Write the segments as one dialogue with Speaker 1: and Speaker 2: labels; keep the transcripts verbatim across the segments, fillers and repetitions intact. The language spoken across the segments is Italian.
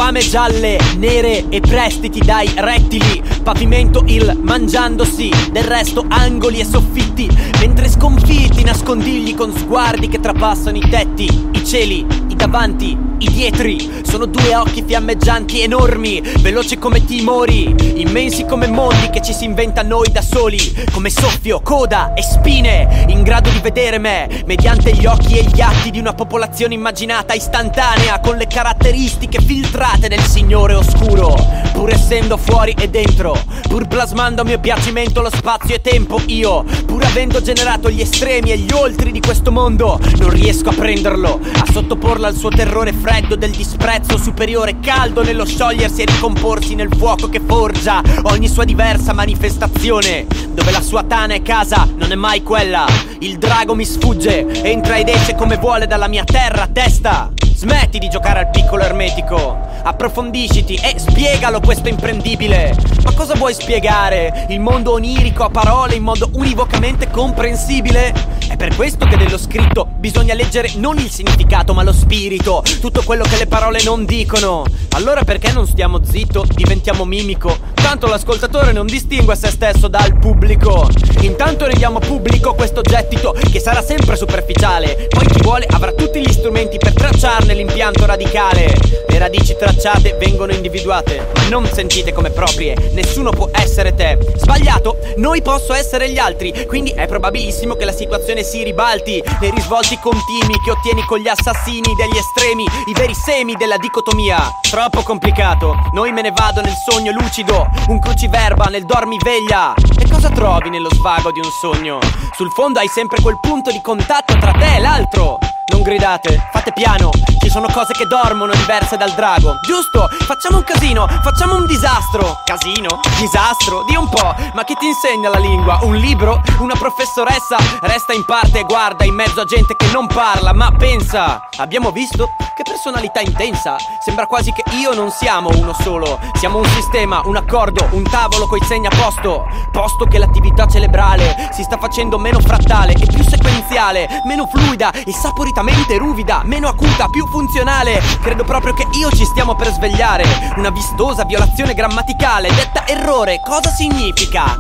Speaker 1: squame gialle, nere e prestiti dai rettili. Pavimento il mangiandosi, del resto angoli e soffitti. Mentre sconfitti nascondigli con sguardi che trapassano i tetti, i cieli, i davanti, i dietri. Sono due occhi fiammeggianti enormi, veloci come timori, immensi come mondi che ci si inventa noi da soli. Come soffio, coda e spine, in grado di vedere me mediante gli occhi e gli atti di una popolazione immaginata istantanea, con le caratteristiche filtrate del Signore oscuro. Pur essendo fuori e dentro, pur plasmando a mio piacimento lo spazio e tempo, io, pur avendo generato gli estremi e gli oltri di questo mondo, non riesco a prenderlo, a sottoporlo al suo terrore freddo del disprezzo superiore, caldo nello sciogliersi e ricomporsi nel fuoco che forgia ogni sua diversa manifestazione, dove la sua tana e casa non è mai quella. Il drago mi sfugge, entra ed esce come vuole dalla mia terra testa. Smetti di giocare al piccolo ermetico, approfondisciti e spiegalo questo imprendibile. Ma cosa vuoi spiegare? Il mondo onirico a parole in modo univocamente comprensibile? È per questo che dello scritto bisogna leggere non il significato ma lo spirito, tutto quello che le parole non dicono. Allora perché non stiamo zitto, diventiamo mimico? Tanto l'ascoltatore non distingue se stesso dal pubblico. Intanto rendiamo pubblico questo gettito che sarà sempre superficiale, poi chi vuole avrà tutti gli strumenti per tracciarne l'impianto radicale. Le radici tracciate vengono individuate, ma non sentite come proprie. Nessuno può essere te. Sbagliato? Noi posso essere gli altri. Quindi è probabilissimo che la situazione si ribalti nei risvolti continui che ottieni con gli assassini degli estremi, i veri semi della dicotomia. Troppo complicato. Noi me ne vado nel sogno lucido, un cruciverba nel dormiveglia. E cosa trovi nello svago di un sogno? Sul fondo hai sempre quel punto di contatto tra te e l'altro. Non gridate, fate piano, ci sono cose che dormono diverse dal drago. Giusto, facciamo un casino, facciamo un disastro. Casino? Disastro? Di un po', ma chi ti insegna la lingua? Un libro? Una professoressa? Resta in parte e guarda in mezzo a gente che non parla, ma pensa. Abbiamo visto? Che personalità intensa. Sembra quasi che io non siamo uno solo. Siamo un sistema, un accordo, un tavolo coi segni a posto. Posto che l'attività cerebrale si sta facendo meno frattale e più sequenziale, meno fluida e saporitamente ruvida, meno acuta, più funzionale. Credo proprio che io ci stiamo per svegliare. Una vistosa violazione grammaticale detta errore. Cosa significa?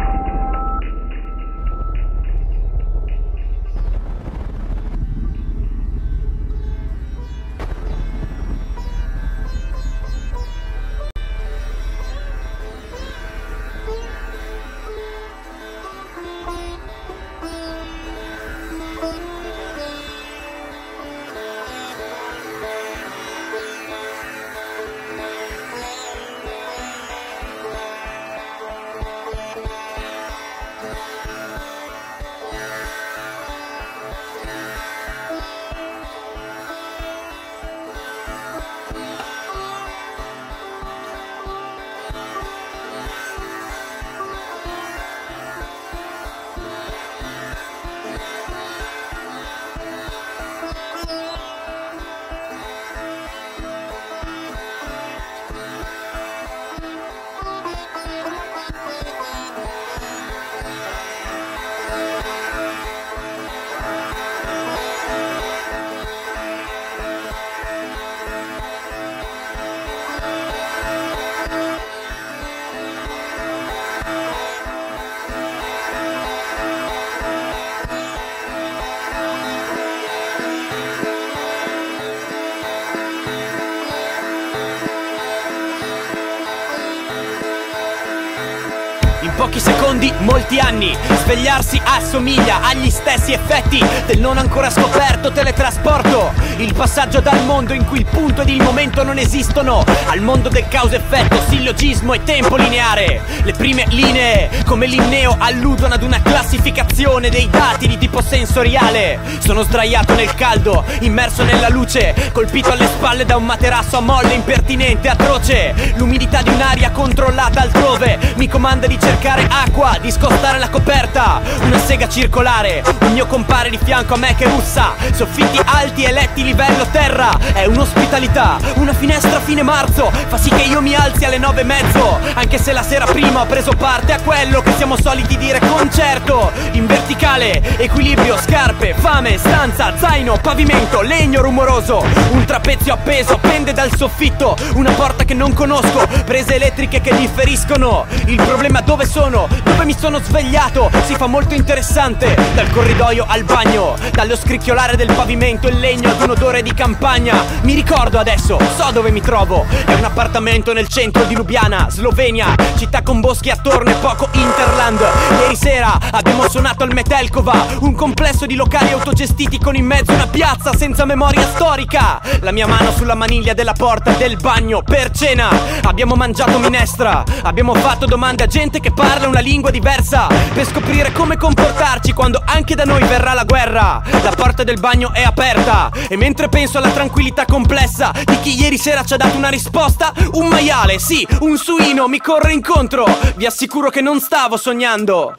Speaker 1: Pochi secondi, molti anni. Svegliarsi assomiglia agli stessi effetti del non ancora scoperto teletrasporto. Il passaggio dal mondo in cui il punto ed il momento non esistono al mondo del causa-effetto, sillogismo e tempo lineare. Le prime linee, come linneo, alludono ad una classificazione dei dati di tipo sensoriale. Sono sdraiato nel caldo, immerso nella luce, colpito alle spalle da un materasso a molle impertinente, atroce. L'umidità di un'aria controllata altrove mi comanda di cercare tirare acqua, di scostare la coperta. Una sega circolare, un mio compare di fianco a me che russa. Soffitti alti e letti livello terra. È un'ospitalità, una finestra a fine marzo fa sì che io mi alzi alle nove e mezzo, anche se la sera prima ho preso parte a quello che siamo soliti dire concerto. In verticale, equilibrio, scarpe, fame, stanza, zaino, pavimento, legno rumoroso. Un trapezio appeso pende dal soffitto, una porta che non conosco, prese elettriche che differiscono. Il problema dove sono? Dove mi sono svegliato? Si fa molto interessante. Dal corridoio al bagno, dallo scricchiolare del pavimento in legno ad un odore di campagna. Mi ricordo adesso, so dove mi trovo. È un appartamento nel centro di Lubiana, Slovenia, città con boschi attorno e poco interland. Ieri sera abbiamo suonato al Metelkova, un complesso di locali autogestiti con in mezzo una piazza senza memoria storica. La mia mano sulla maniglia della porta del bagno per cena. Abbiamo mangiato minestra, abbiamo fatto domande a gente che parla una lingua diversa, per scoprire come comportarci quando anche da noi verrà la guerra. La porta del bagno è aperta e mentre penso alla tranquillità complessa di chi ieri sera ci ha dato una risposta, un maiale, sì, un suino mi corre incontro. Vi assicuro che non stavo sognando.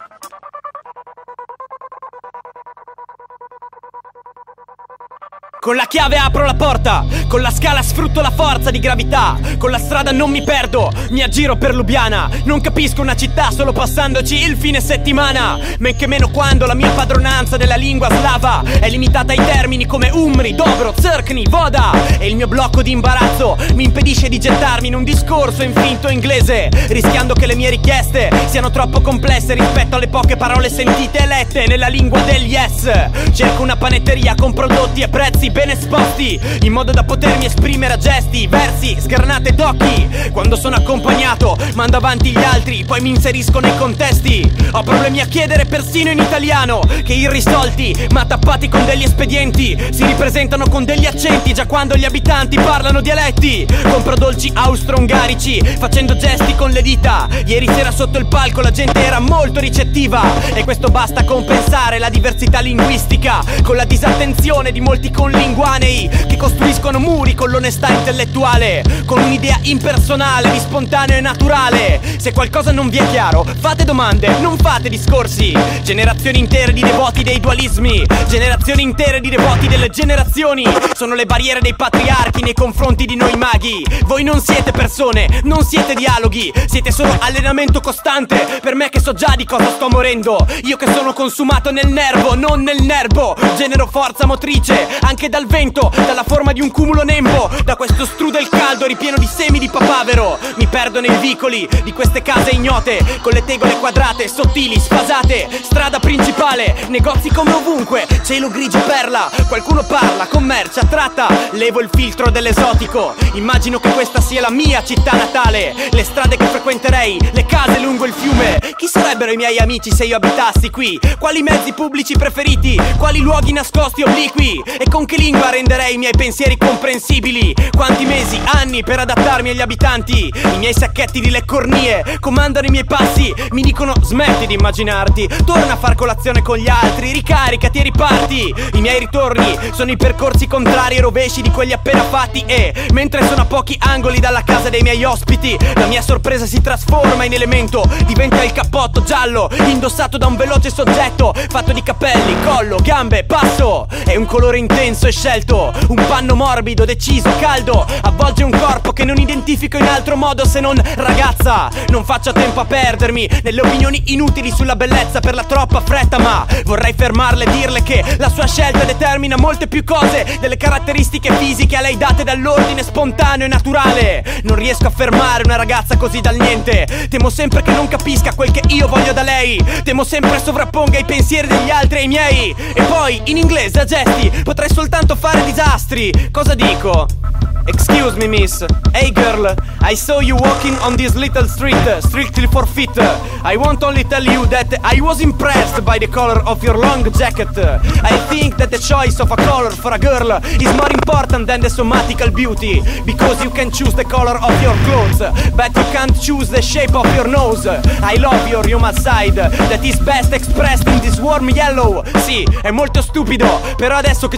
Speaker 1: Con la chiave apro la porta, con la scala sfrutto la forza di gravità, con la strada non mi perdo, mi aggiro per Lubiana. Non capisco una città solo passandoci il fine settimana, men che meno quando la mia padronanza della lingua slava è limitata ai termini come umri, dobro, zrkni, voda. E il mio blocco di imbarazzo mi impedisce di gettarmi in un discorso in finto inglese, rischiando che le mie richieste siano troppo complesse rispetto alle poche parole sentite e lette nella lingua degli yes. Cerco una panetteria con prodotti e prezzi ben esposti, in modo da potermi esprimere a gesti, versi, sgranate d'occhi. Quando sono accompagnato mando avanti gli altri, poi mi inserisco nei contesti. Ho problemi a chiedere persino in italiano, che irrisolti ma tappati con degli espedienti si ripresentano con degli accenti già quando gli abitanti parlano dialetti. Compro dolci austro-ungarici facendo gesti con le dita. Ieri sera sotto il palco la gente era molto ricettiva e questo basta a compensare la diversità linguistica con la disattenzione di molti conlinguanei che costruiscono muri con l'onestà intellettuale, con un'idea impersonale di spontaneo e naturale. Se qualcosa non vi è chiaro, fate domande, non fate discorsi. Generazioni intere di devoti dei dualismi, generazioni intere di devoti delle generazioni sono le barriere dei patriarchi nei confronti di noi maghi. Voi non siete persone, non siete dialoghi, siete solo allenamento costante per me che so già di cosa sto morendo. Io che sono consumato nel nervo, non nel nervo. Genero forza motrice anche dal vento, dalla forma di un cumulo nembo, da questo strudel caldo ripieno di semi di papavero. Mi perdo nei vicoli di queste case ignote, con le tegole quadrate, sottili, sfasate. Strada principale, negozi come ovunque, cielo grigio perla. Qualcuno parla, commercia, tratta. Levo il filtro dell'esotico, immagino che questa sia la mia città natale. Le strade che frequenterei, le case lungo il fiume. Chi sarebbero i miei amici se io abitassi qui? Quali mezzi pubblici preferiti? Quali luoghi nascosti obliqui? E con che lingua renderei i miei pensieri comprensibili? Quanti mesi, anni per adattarmi agli abitanti? I miei sacchetti di leccornie comandano i miei passi, mi dicono smetti di immaginarti, torna a far colazione con gli altri, ricaricati e riparti. I miei ritorni sono i percorsi contrari e rovesci di quelli appena fatti e, mentre sono a pochi angoli dalla casa dei miei ospiti, la mia sorpresa si trasforma in elemento, diventa il cappotto giallo indossato da un veloce soggetto fatto di capelli, collo, gambe, passo. È un colore intenso e scelto, un panno morbido, deciso, caldo, avvolge un corpo che non identifico in altro modo se non ragazza. Non faccio tempo a perdermi nelle opinioni inutili sulla bellezza per la troppa fretta, ma vorrei fermarle e dirle che la sua scelta determina molte più cose delle caratteristiche fisiche a lei date dall'ordine spontaneo e naturale. Non riesco a fermare una ragazza così dal niente, temo sempre che non capisca quel che io voglio da lei, temo sempre sovrapponga i pensieri degli altri ai miei. E poi in inglese a gesti potrei soltanto fare disastri. Cosa dico? Excuse me miss, hey girl, I saw you walking on this little street, strictly for fit. I won't only tell you that I was impressed by the color of your long jacket. I think that the choice of a color for a girl is more important than the somatical beauty, because you can choose the color of your clothes, but you can't choose the shape of your nose. I love your human side, that is best expressed in this warm yellow. Sì, è molto stupido, però adesso che ci penso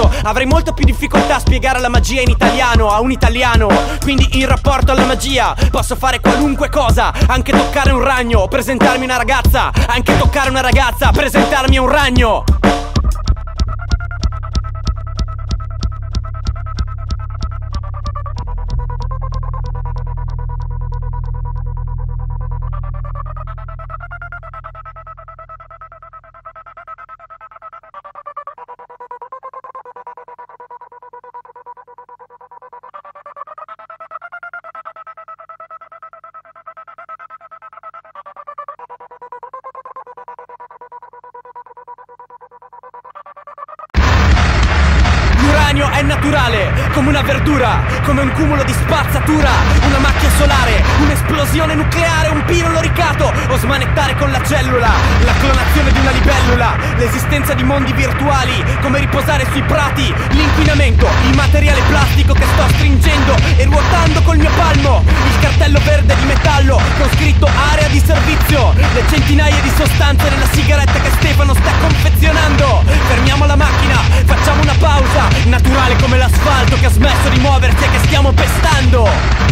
Speaker 1: strano, avrei molta più difficoltà a spiegare la magia in italiano a un italiano. Quindi in rapporto alla magia posso fare qualunque cosa, anche toccare un ragno, presentarmi una ragazza, anche toccare una ragazza, presentarmi a un ragno. L'uranio è naturale, come una verdura, come un cumulo di spazzatura, una macchia solare, un'esplosione nucleare, un piro loricato, o smanettare con la cellula, la clonazione di una libellula, l'esistenza di mondi virtuali, come riposare sui prati, l'inquinamento, il materiale plastico che sto stringendo e ruotando col mio palmo, il cartello verde di metallo con scritto area di servizio, le centinaia di sostanze nella sigaretta che Stefano sta confezionando. Fermiamo la macchina, facciamo una pausa, naturale come l'asfalto che ha smesso di muoversi e che stiamo pestando.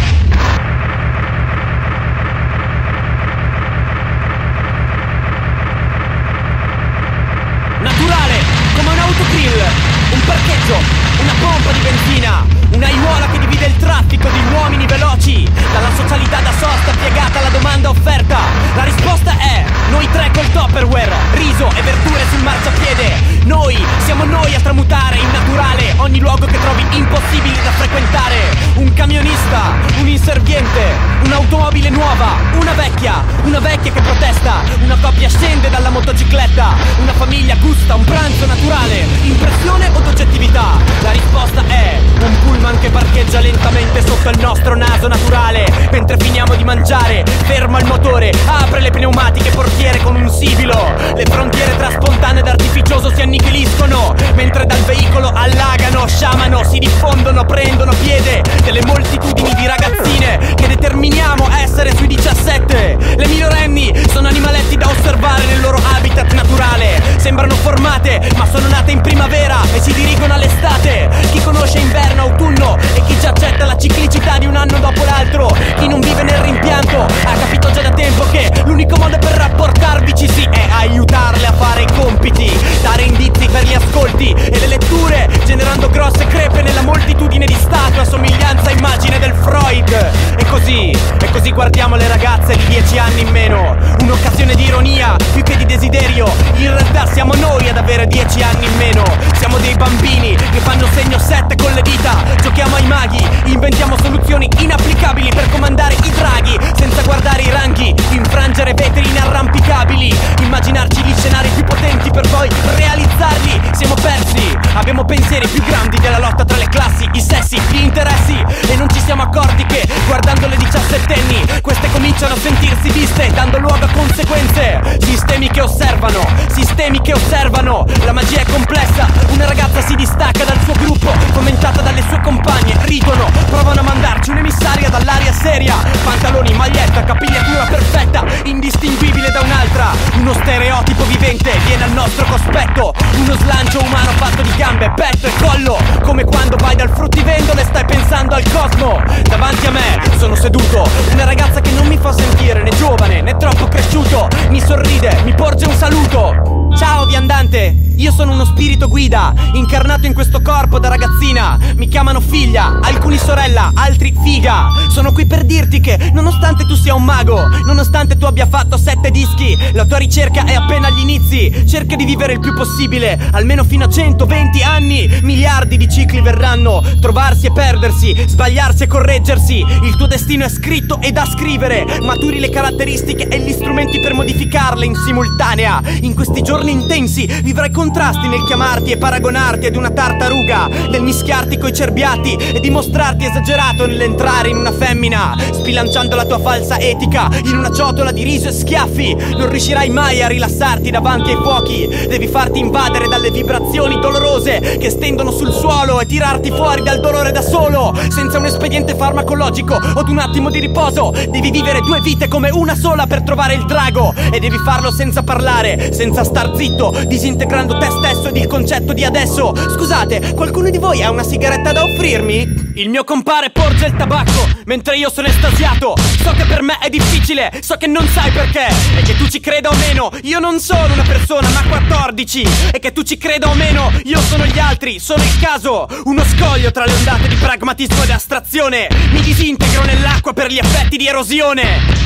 Speaker 1: Naturale come un autogrill, un parcheggio, una pompa di benzina, una aiuola che divide il traffico di uomini veloci, dalla socialità da sosta piegata alla domanda offerta. La risposta è noi tre col Tupperware, riso e verdure sul marciapiede. Noi siamo noi a tramutare in naturale ogni luogo che trovi impossibile da frequentare. Un camionista, un inserviente, un'automobile nuova, una vecchia, una vecchia che protesta, una coppia scende dalla motocicletta, una famiglia gusta un pranzo naturale. Impressione o oggettività? La risposta è un pullman che parcheggia lentamente sotto il nostro naso naturale. Mentre finiamo di mangiare, ferma il motore, apre le pneumatiche portiere con un sibilo. Le frontiere tra spontaneo ed artificioso si annichiliscono, mentre dal veicolo allagano, sciamano, si diffondono, prendono piede delle moltitudini di ragazzine che determiniamo essere sui diciassette. Le minorenni sono animaletti da osservare nel loro habitat naturale. Sembrano formate ma sono nate in primavera e si dirigono all'estate. Chi conosce inverno, autunno e chi già accetta la ciclicità di un anno dopo l'altro, chi non vive nel rimpianto ha capito già da tempo che l'unico modo per rapportarvici sì è aiutarle a fare i compiti, dare indizi per gli ascolti e le letture, generando grosse crepe nella moltitudine di statue a somiglianza e immagine del Freud. E così, e così guardiamo le ragazze di dieci anni in meno, un'occasione di ironia più che di desiderio. In realtà siamo noi ad avere dieci anni in meno, siamo dei bambini che fanno segno sette con le dita, giochiamo ai maghi, inventiamo soluzioni inapplicabili per comandare i draghi, senza guardare i ranghi, infrangere vetri inarrampicabili, immaginarci gli scenari più potenti per poi realizzarli. Siamo persi, abbiamo pensieri più grandi della lotta tra le classi, i sessi, gli interessi, e non ci siamo accorti che guardando le diciassettenni queste cominciano a sentirsi viste, dando luogo a conseguenze. Sistemi che osservano, sistemi che osservano. La magia è complessa, una ragazza si distacca dal suo gruppo, fomentata dalle sue compagne, ridono, provano a mandarci un'emissaria dall'aria seria, pantaloni, maglietta, capigliatura perfetta, indistinguibile da un'altra. Uno stereotipo vivente viene al nostro cospetto, uno slancio umano fatto di gambe, petto e collo, come quando vai dal fruttivendolo e stai pensando al cosmo. Davanti a me sono seduto, una ragazza che non mi fa sentire né giovane né troppo cresciuto, mi sorride, mi porge un saluto. Ciao viandante, io sono uno spirito guida, incarnato in questo corpo da ragazzina. Mi chiamano figlia, alcuni sorella, altri figa. Sono qui per dirti che nonostante tu sia un mago, nonostante tu abbia fatto sette dischi, la tua ricerca è appena agli inizi. Cerca di vivere il più possibile, almeno fino a centoventi anni. Miliardi di cicli verranno, trovarsi e perdersi, sbagliarsi e correggersi. Il tuo destino è scritto e da scrivere. Maturi le caratteristiche e gli strumenti per modificarle in simultanea. In questi giorni intensi vivrai contrasti nel chiamarti e paragonarti ad una tartaruga, nel mischiarti coi cerbiati e dimostrarti esagerato nell'entrare in una femmina, sbilanciando la tua falsa etica in una ciotola di riso e schiaffi. Non riuscirai mai a rilassarti davanti ai fuochi, devi farti invadere dalle vibrazioni dolorose che stendono sul suolo e tirarti fuori dal dolore da solo, senza un espediente farmacologico o un attimo di riposo. Devi vivere due vite come una sola per trovare il drago, e devi farlo senza parlare, senza star zitto, disintegrando te stesso ed il concetto di adesso. Scusate, qualcuno di voi ha una sigaretta da offrirmi? Il mio compare porge il tabacco mentre io sono estasiato. So che per me è difficile, so che non sai perché, e che tu ci creda o meno, io non sono una persona ma quattordici. E che tu ci creda o meno, io sono gli altri, sono il caso. Uno scoglio tra le ondate di pragmatismo ed astrazione. Mi disintegro nell'acqua per gli effetti di erosione.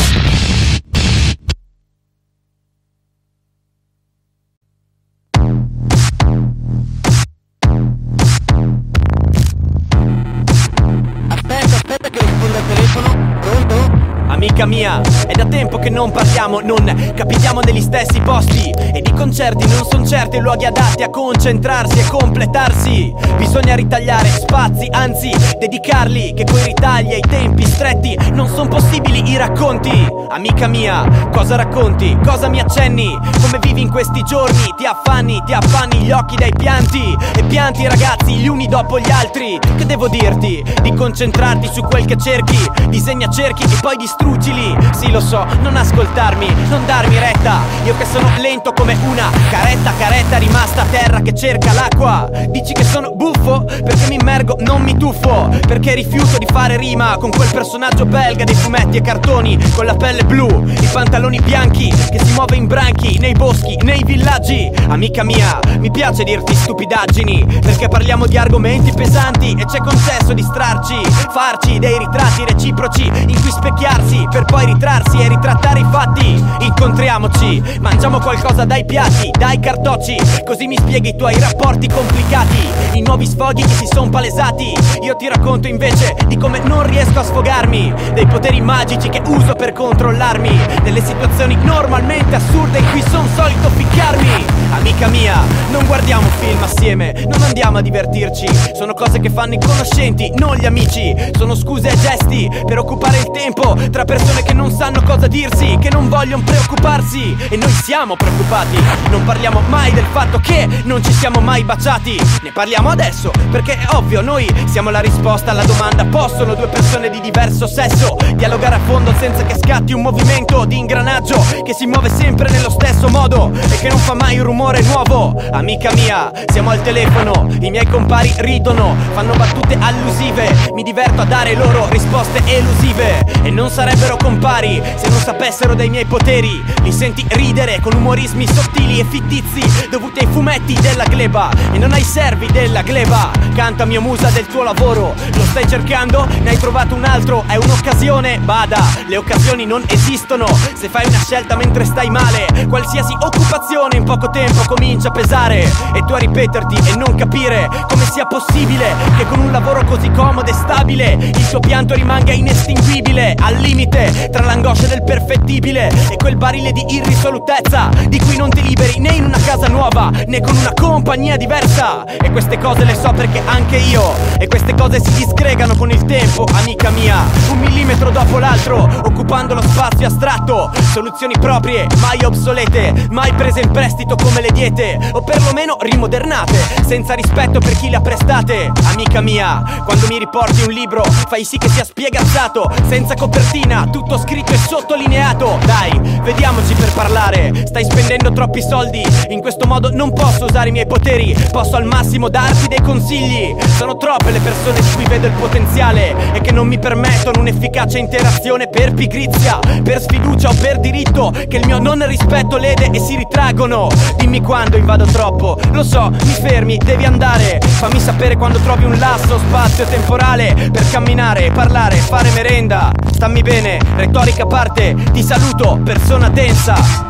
Speaker 1: Amica mia, è da tempo che non parliamo, non capitiamo negli stessi posti, e di concerti non son certi i luoghi adatti a concentrarsi e completarsi. Bisogna ritagliare spazi, anzi dedicarli, che coi ritagli ai tempi stretti non son possibili i racconti. Amica mia, cosa racconti? Cosa mi accenni? Come vivi in questi giorni? Ti affanni, ti affanni gli occhi dai pianti, e pianti ragazzi gli uni dopo gli altri. Che devo dirti? Di concentrarti su quel che cerchi, disegna cerchi e poi distruggili. Sì, lo so, non ascoltarmi, non darmi retta. Io che sono lento come una caretta, caretta rimasta a terra che cerca l'acqua. Dici che sono buffo? Perché mi immergo, non mi tuffo. Perché rifiuto di fare rima con quel personaggio belga dei fumetti e cartoni, con la pelle blu, i pantaloni bianchi, che si muove in branchi, nei boschi, nei villaggi. Amica mia, mi piace dirti stupidaggini, perché parliamo di argomenti pesanti e c'è consenso distrarci, farci dei ritratti reciproci in cui specchiarsi per poi ritrarsi e ritrattare i fatti. Incontriamoci, mangiamo qualcosa dai piatti, dai cartocci, così mi spieghi i tuoi rapporti complicati, i nuovi sfoghi che si son palesati. Io ti racconto invece di come non riesco a sfogarmi, dei poteri magici che uso per controllarmi, delle situazioni normalmente assurde in cui son solito ficcarmi. Amica mia, non guardiamo film assieme, non andiamo a divertirci, sono cose che fanno i conoscenti, non gli amici. Sono scuse e gesti per occupare il tempo tra persone che non sanno cosa dirsi, che non vogliono preoccuparsi, e noi siamo preoccupati. Non parliamo mai del fatto che non ci siamo mai baciati, ne parliamo adesso perché è ovvio, noi siamo la risposta alla domanda: possono due persone di diverso sesso dialogare a fondo senza che scatti un movimento di ingranaggio che si muove sempre nello stesso modo e che non fa mai un rumore nuovo? Amica mia, siamo al telefono, i miei compari ridono, fanno battute allusive, mi diverto a dare loro risposte elusive, e non sarebbero compari se non sapessero dei miei poteri. Li senti ridere con umorismi sottili e fittizi dovuti ai fumetti della gleba, e non ai servi della gleba. Canta mio musa del tuo lavoro, lo stai cercando? Ne hai trovato un altro? È un'occasione? Bada, le occasioni non esistono se fai una scelta mentre stai male. Qualsiasi occupazione in poco tempo comincia a pesare, e tu a ripeterti e non capire come sia possibile che con un lavoro così comodo e stabile il tuo pianto rimanga inestinguibile, al limite tra l'angoscia del perfettibile e quel barile di irrisolutezza di cui non ti liberi né in una casa nuova né con una compagnia diversa. E queste cose le so perché anche io, e queste cose si disgregano con il tempo, amica mia, un millimetro dopo l'altro, occupando lo spazio astratto. Soluzioni proprie, mai obsolete, mai prese in prestito come le diete, o perlomeno rimodernate, senza rispetto per chi le ha prestate. Amica mia, quando mi riporti un libro fai sì che sia spiegazzato, senza copertina, tutto scritto e sottolineato. Dai, vediamoci per parlare, stai spendendo troppi soldi, in questo modo non posso usare i miei poteri, posso al massimo darti dei consigli. Sono troppe le persone di cui vedo il potenziale e che non mi permettono un'efficace interazione per pigrizia, per sfiducia o per diritto, che il mio non rispetto lede e si ritraggono. Dimmi quando invado troppo, lo so, mi fermi, devi andare, fammi sapere quando trovi un lasso spazio temporale per camminare, parlare, fare merenda. Stammi bene, retorica a parte, ti saluto, persona densa.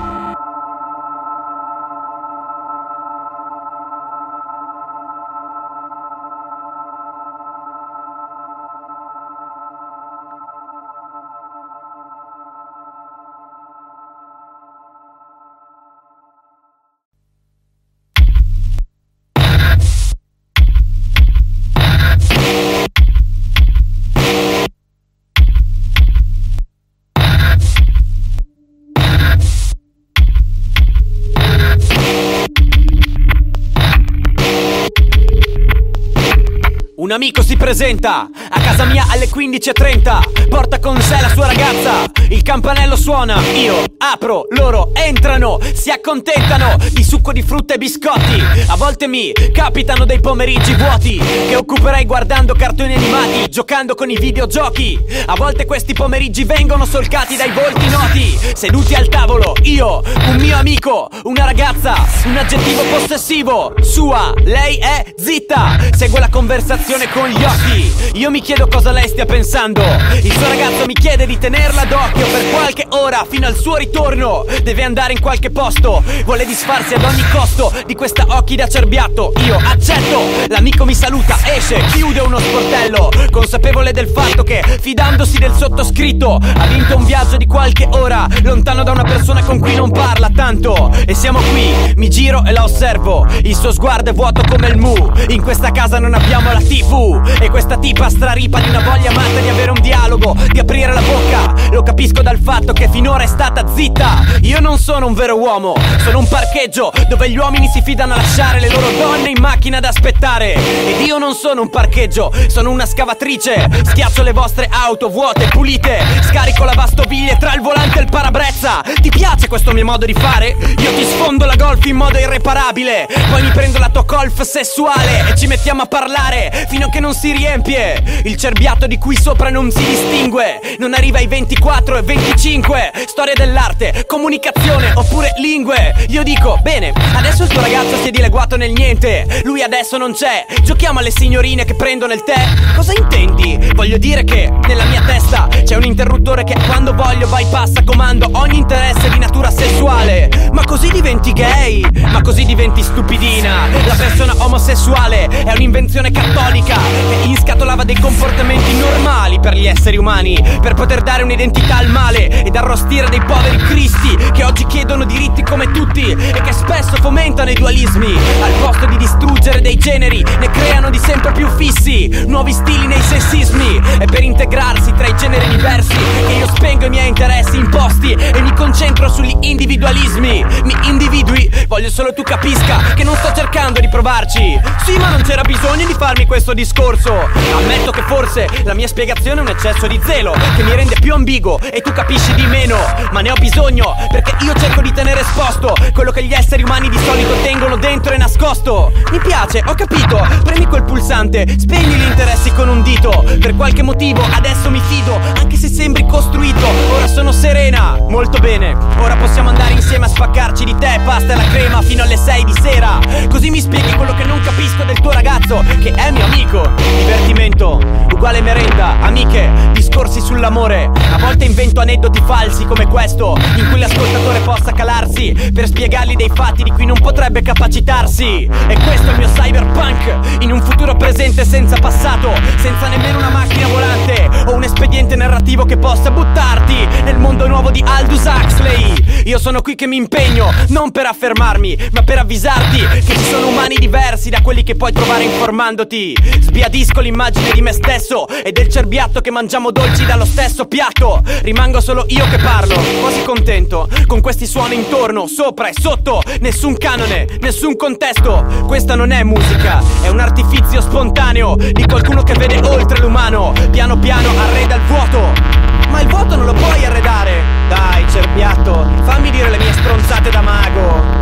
Speaker 1: un amico si presenta a casa mia alle quindici e trenta, porta con sé la sua ragazza, il campanello suona, io apro, loro entrano, si accontentano di succo di frutta e biscotti. A volte mi capitano dei pomeriggi vuoti che occuperei guardando cartoni animati, giocando con i videogiochi. A volte questi pomeriggi vengono solcati dai volti noti, seduti al tavolo, io, un mio amico, una ragazza, un aggettivo possessivo, sua, lei è zitta, segue la conversazione con gli occhi. Io mi chiedo cosa lei stia pensando, il suo ragazzo mi chiede di tenerla d'occhio per qualche ora fino al suo ritorno. Deve andare in qualche posto, vuole disfarsi ad ogni costo di questa occhi da cerbiatto. Io accetto, l'amico mi saluta, esce, chiude uno sportello, consapevole del fatto che, fidandosi del sottoscritto, ha vinto un viaggio di qualche ora lontano da una persona con cui non parla tanto. E siamo qui, mi giro e la osservo, il suo sguardo è vuoto come il mu. In questa casa non abbiamo la tivù e questa tipa straripa di una voglia matta di avere un dialogo, di aprire la bocca. Lo capisco dal fatto che finora è stata zitta. Io non sono un vero uomo, sono un parcheggio dove gli uomini si fidano a lasciare le loro donne in macchina ad aspettare. Ed io non sono un parcheggio, sono una scavatrice. Schiaccio le vostre auto vuote, pulite, scarico lavastoviglie tra il volante e il parabrezza. Ti piace questo mio modo di fare? Io ti sfondo la golf in modo irreparabile, poi mi prendo la tua golf sessuale e ci mettiamo a parlare fino a che non si riempie il cerbiatto di cui sopra non si distingue. Non arriva ai ventiquattro e venticinque. Storia dell'arte, comunicazione oppure lingue. Io dico, bene, adesso il tuo ragazzo si è dileguato nel niente, lui adesso non c'è, giochiamo alle signorine che prendono il tè. Cosa intendi? Voglio dire che nella mia testa c'è un interruttore che quando voglio bypassa a comando ogni interesse di natura sessuale. Ma così diventi gay, ma così diventi stupidina. La persona omosessuale è un'invenzione cattolica che inscatolava dei comportamenti normali per gli esseri umani, per poter dare un'identità al male ed arrostire dei poveri cristi che oggi chiedono diritti come tutti e che spesso fomentano i dualismi. Al posto di distruggere dei generi ne creano di sempre più fissi, nuovi stili nei sessismi. E per integrarsi tra i generi diversi che io spengo i miei interessi imposti e mi concentro sugli individualismi. Mi individui, voglio solo tu capisca che non sto cercando di provarci. Sì, ma non c'era bisogno di farmi questo discorso. Ammetto che forse la mia spiegazione è un eccesso di zelo che mi rende più ambiguo e tu capisci di meno, ma ne ho bisogno perché io cerco di tenere esposto quello che gli esseri umani di solito tengono dentro e nascosto. Mi piace, ho capito, premi quel pulsante, spegni gli interessi con un dito. Per qualche motivo adesso mi fido, anche se sembri costruito. Ora sono serena, molto bene, ora possiamo andare insieme a spaccarci di tè, pasta e la crema fino alle sei di sera. Così mi spieghi quello che non capisco del tuo ragazzo, che è mio amico. Divertimento, uguale merenda, amiche, discorsi sull'amore. A volte invento aneddoti falsi come questo, in cui l'ascoltatore possa calarsi per spiegargli dei fatti di cui non potrebbe capacitarsi. E questo è il mio cyberpunk, in un futuro presente senza passato, senza nemmeno una macchina volante o un espediente narrativo che possa buttarti nel mondo nuovo di Aldous Huxley. Io sono qui che mi impegno, non per affermarmi, ma per avvisarti che ci sono umani diversi da quelli che puoi trovare informandoti. Sbiadisco l'immagine di me stesso e del cerbiatto che mangiamo dolci dallo stesso piatto. Rimango solo io che parlo, quasi contento, con questi suoni intorno, sopra e sotto. Nessun canone, nessun contesto. Questa non è musica, è un artifizio spontaneo di qualcuno che vede oltre l'umano. Piano piano arreda il vuoto, ma il vuoto non lo puoi arredare. Dai, cerbiatto, fammi dire le mie stronzate da mago.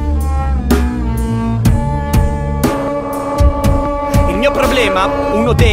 Speaker 1: Uno dei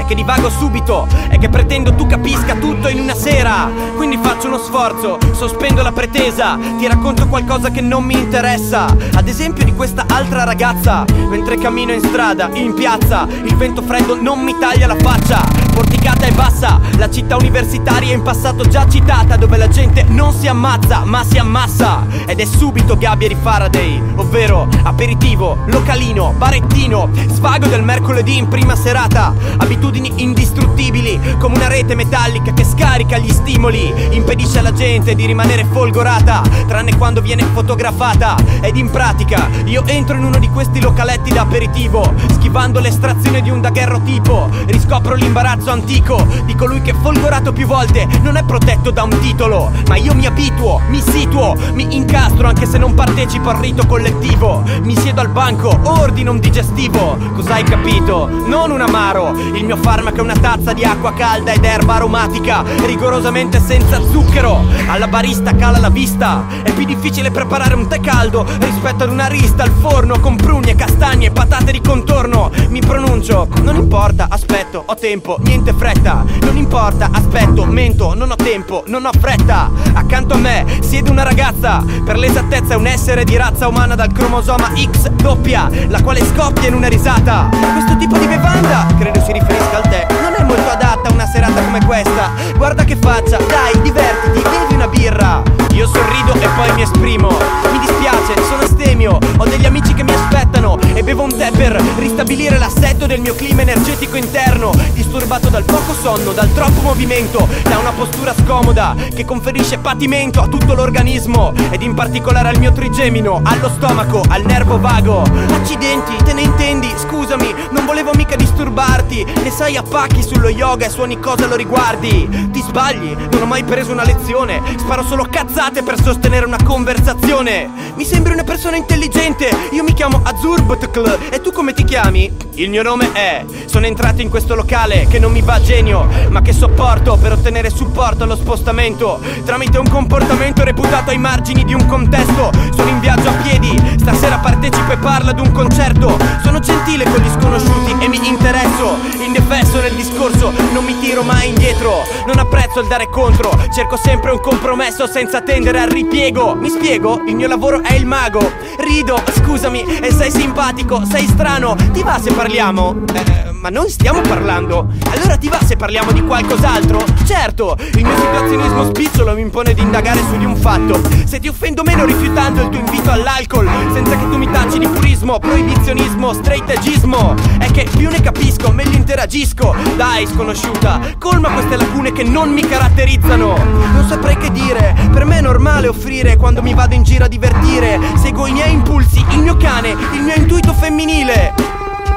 Speaker 1: è che divago subito, è che pretendo tu capisca tutto in una sera. Quindi faccio uno sforzo, sospendo la pretesa, ti racconto qualcosa che non mi interessa. Ad esempio di questa altra ragazza. Mentre cammino in strada, in piazza, il vento freddo non mi taglia la faccia. Porticata e bassa, la città universitaria in passato già citata, dove la gente non si ammazza ma si ammassa. Ed è subito gabbia di Faraday, ovvero aperitivo, localino, barettino, svago del mercoledì in prima serata. Abitudini indistruttibili, come una rete metallica che scarica gli stimoli, impedisce alla gente di rimanere folgorata, tranne quando viene fotografata. Ed in pratica io entro in uno di questi localetti da aperitivo, schivando l'estrazione di un daguerrotipo. Riscopro l'imbarazzo antico di colui che folgorato più volte non è protetto da un titolo, ma io mi abituo, mi situo, mi incastro anche se non partecipo al rito collettivo. Mi siedo al banco, ordino un digestivo. Cosa hai capito? Non un amaro. Il mio farmaco è una tazza di acqua calda ed erba aromatica, rigorosamente senza zucchero. Alla barista cala la vista, è più difficile preparare un tè caldo rispetto ad una rista al forno con prugne, castagne e patate di contorno. Mi pronuncio, non importa, aspetto, ho tempo, niente fretta. Non importa, aspetto, mento, non ho tempo, non ho fretta. Accanto a me siede una ragazza, per l'esattezza è un essere di razza umana dal cromosoma X doppia, la quale scoppia in una risata. Questo tipo di bevanda, credo si riferisca al tè, non è molto adatta a una serata come questa. Guarda che faccia, dai, divertiti, bevi una birra. Io sorrido e poi mi esprimo. Mi dispiace, sono astemio, ho degli amici che mi aspettano e bevo un tè per ristabilire l'assetto del mio clima energetico interno, disturbato dal poco sonno, dal troppo movimento, da una postura scomoda che conferisce patimento a tutto l'organismo ed in particolare al mio trigemino, allo stomaco, al nervo vago. Accidenti, te ne intendi? Scusami, non volevo mica disturbarti. Ne sai a pacchi sullo yoga e su ogni cosa lo riguardi. Ti sbagli, non ho mai preso una lezione, sparo solo cazzate per sostenere una conversazione. Mi sembri una persona intelligente, io mi chiamo Azurbtl e tu come ti chiami? Il mio nome è... Sono entrato in questo locale che non mi va a genio, ma che sopporto per ottenere supporto allo spostamento tramite un comportamento reputato ai margini di un contesto. Sono in viaggio a piedi, stasera partecipo e parlo ad un concerto. Sono gentile con gli sconosciuti e mi interesso, indefesso nel discorso, non mi tiro mai indietro. Non apprezzo il dare contro, cerco sempre un compromesso senza tendere al ripiego. Mi spiego? Il mio lavoro è il mago. Rido, scusami, e sei simpatico, sei strano. Ti va se parliamo? Eh, ma non stiamo parlando. Allora ti va se parliamo di qualcos'altro? Certo, il mio situazionismo spicciolo mi impone di indagare su di un fatto. Se ti offendo meno rifiutando il tuo invito all'alcol, senza che tu mi tacci di purismo, proibizionismo, straightedgismo, è che più ne capisco, meglio interagisco. Dai, sconosciuta, colma queste lacune che non mi caratterizzano. Non saprei che dire, per me è normale offrire quando mi vado in giro a divertire. Seguo i miei impulsi, il mio cane, il mio intuito femminile.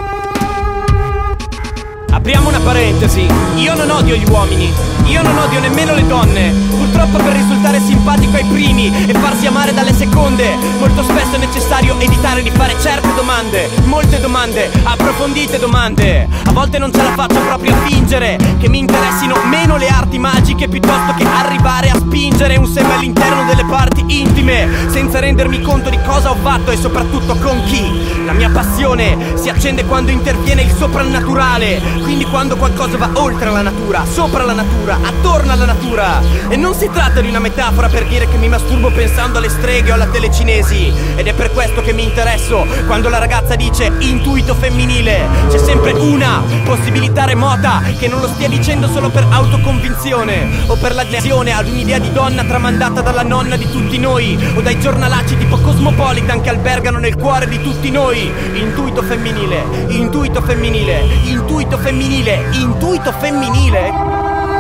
Speaker 1: Apriamo una parentesi, io non odio gli uomini, io non odio nemmeno le donne. Purtroppo per risultare simpatico ai primi e farsi amare dalle seconde, molto spesso è necessario evitare di fare certe domande, molte domande, approfondite domande. A volte non ce la faccio proprio a fingere che mi interessino meno le arti magiche piuttosto che arrivare a spingere un seme all'interno delle parti intime, senza rendermi conto di cosa ho fatto e soprattutto con chi. La mia passione si accende quando interviene il soprannaturale, quindi quando qualcosa va oltre la natura, sopra la natura, attorno alla natura. E non si tratta di una metafora per dire che mi masturbo pensando alle streghe o alla telecinesi. Ed è per questo che mi interesso quando la ragazza dice intuito femminile. C'è sempre una possibilità remota che non lo stia dicendo solo per autoconvinzione o per l'adesione ad un'idea di donna tramandata dalla nonna di tutti noi o dai giornalacci tipo Cosmopolitan che albergano nel cuore di tutti noi. Intuito femminile, intuito femminile, intuito femminile, intuito femminile.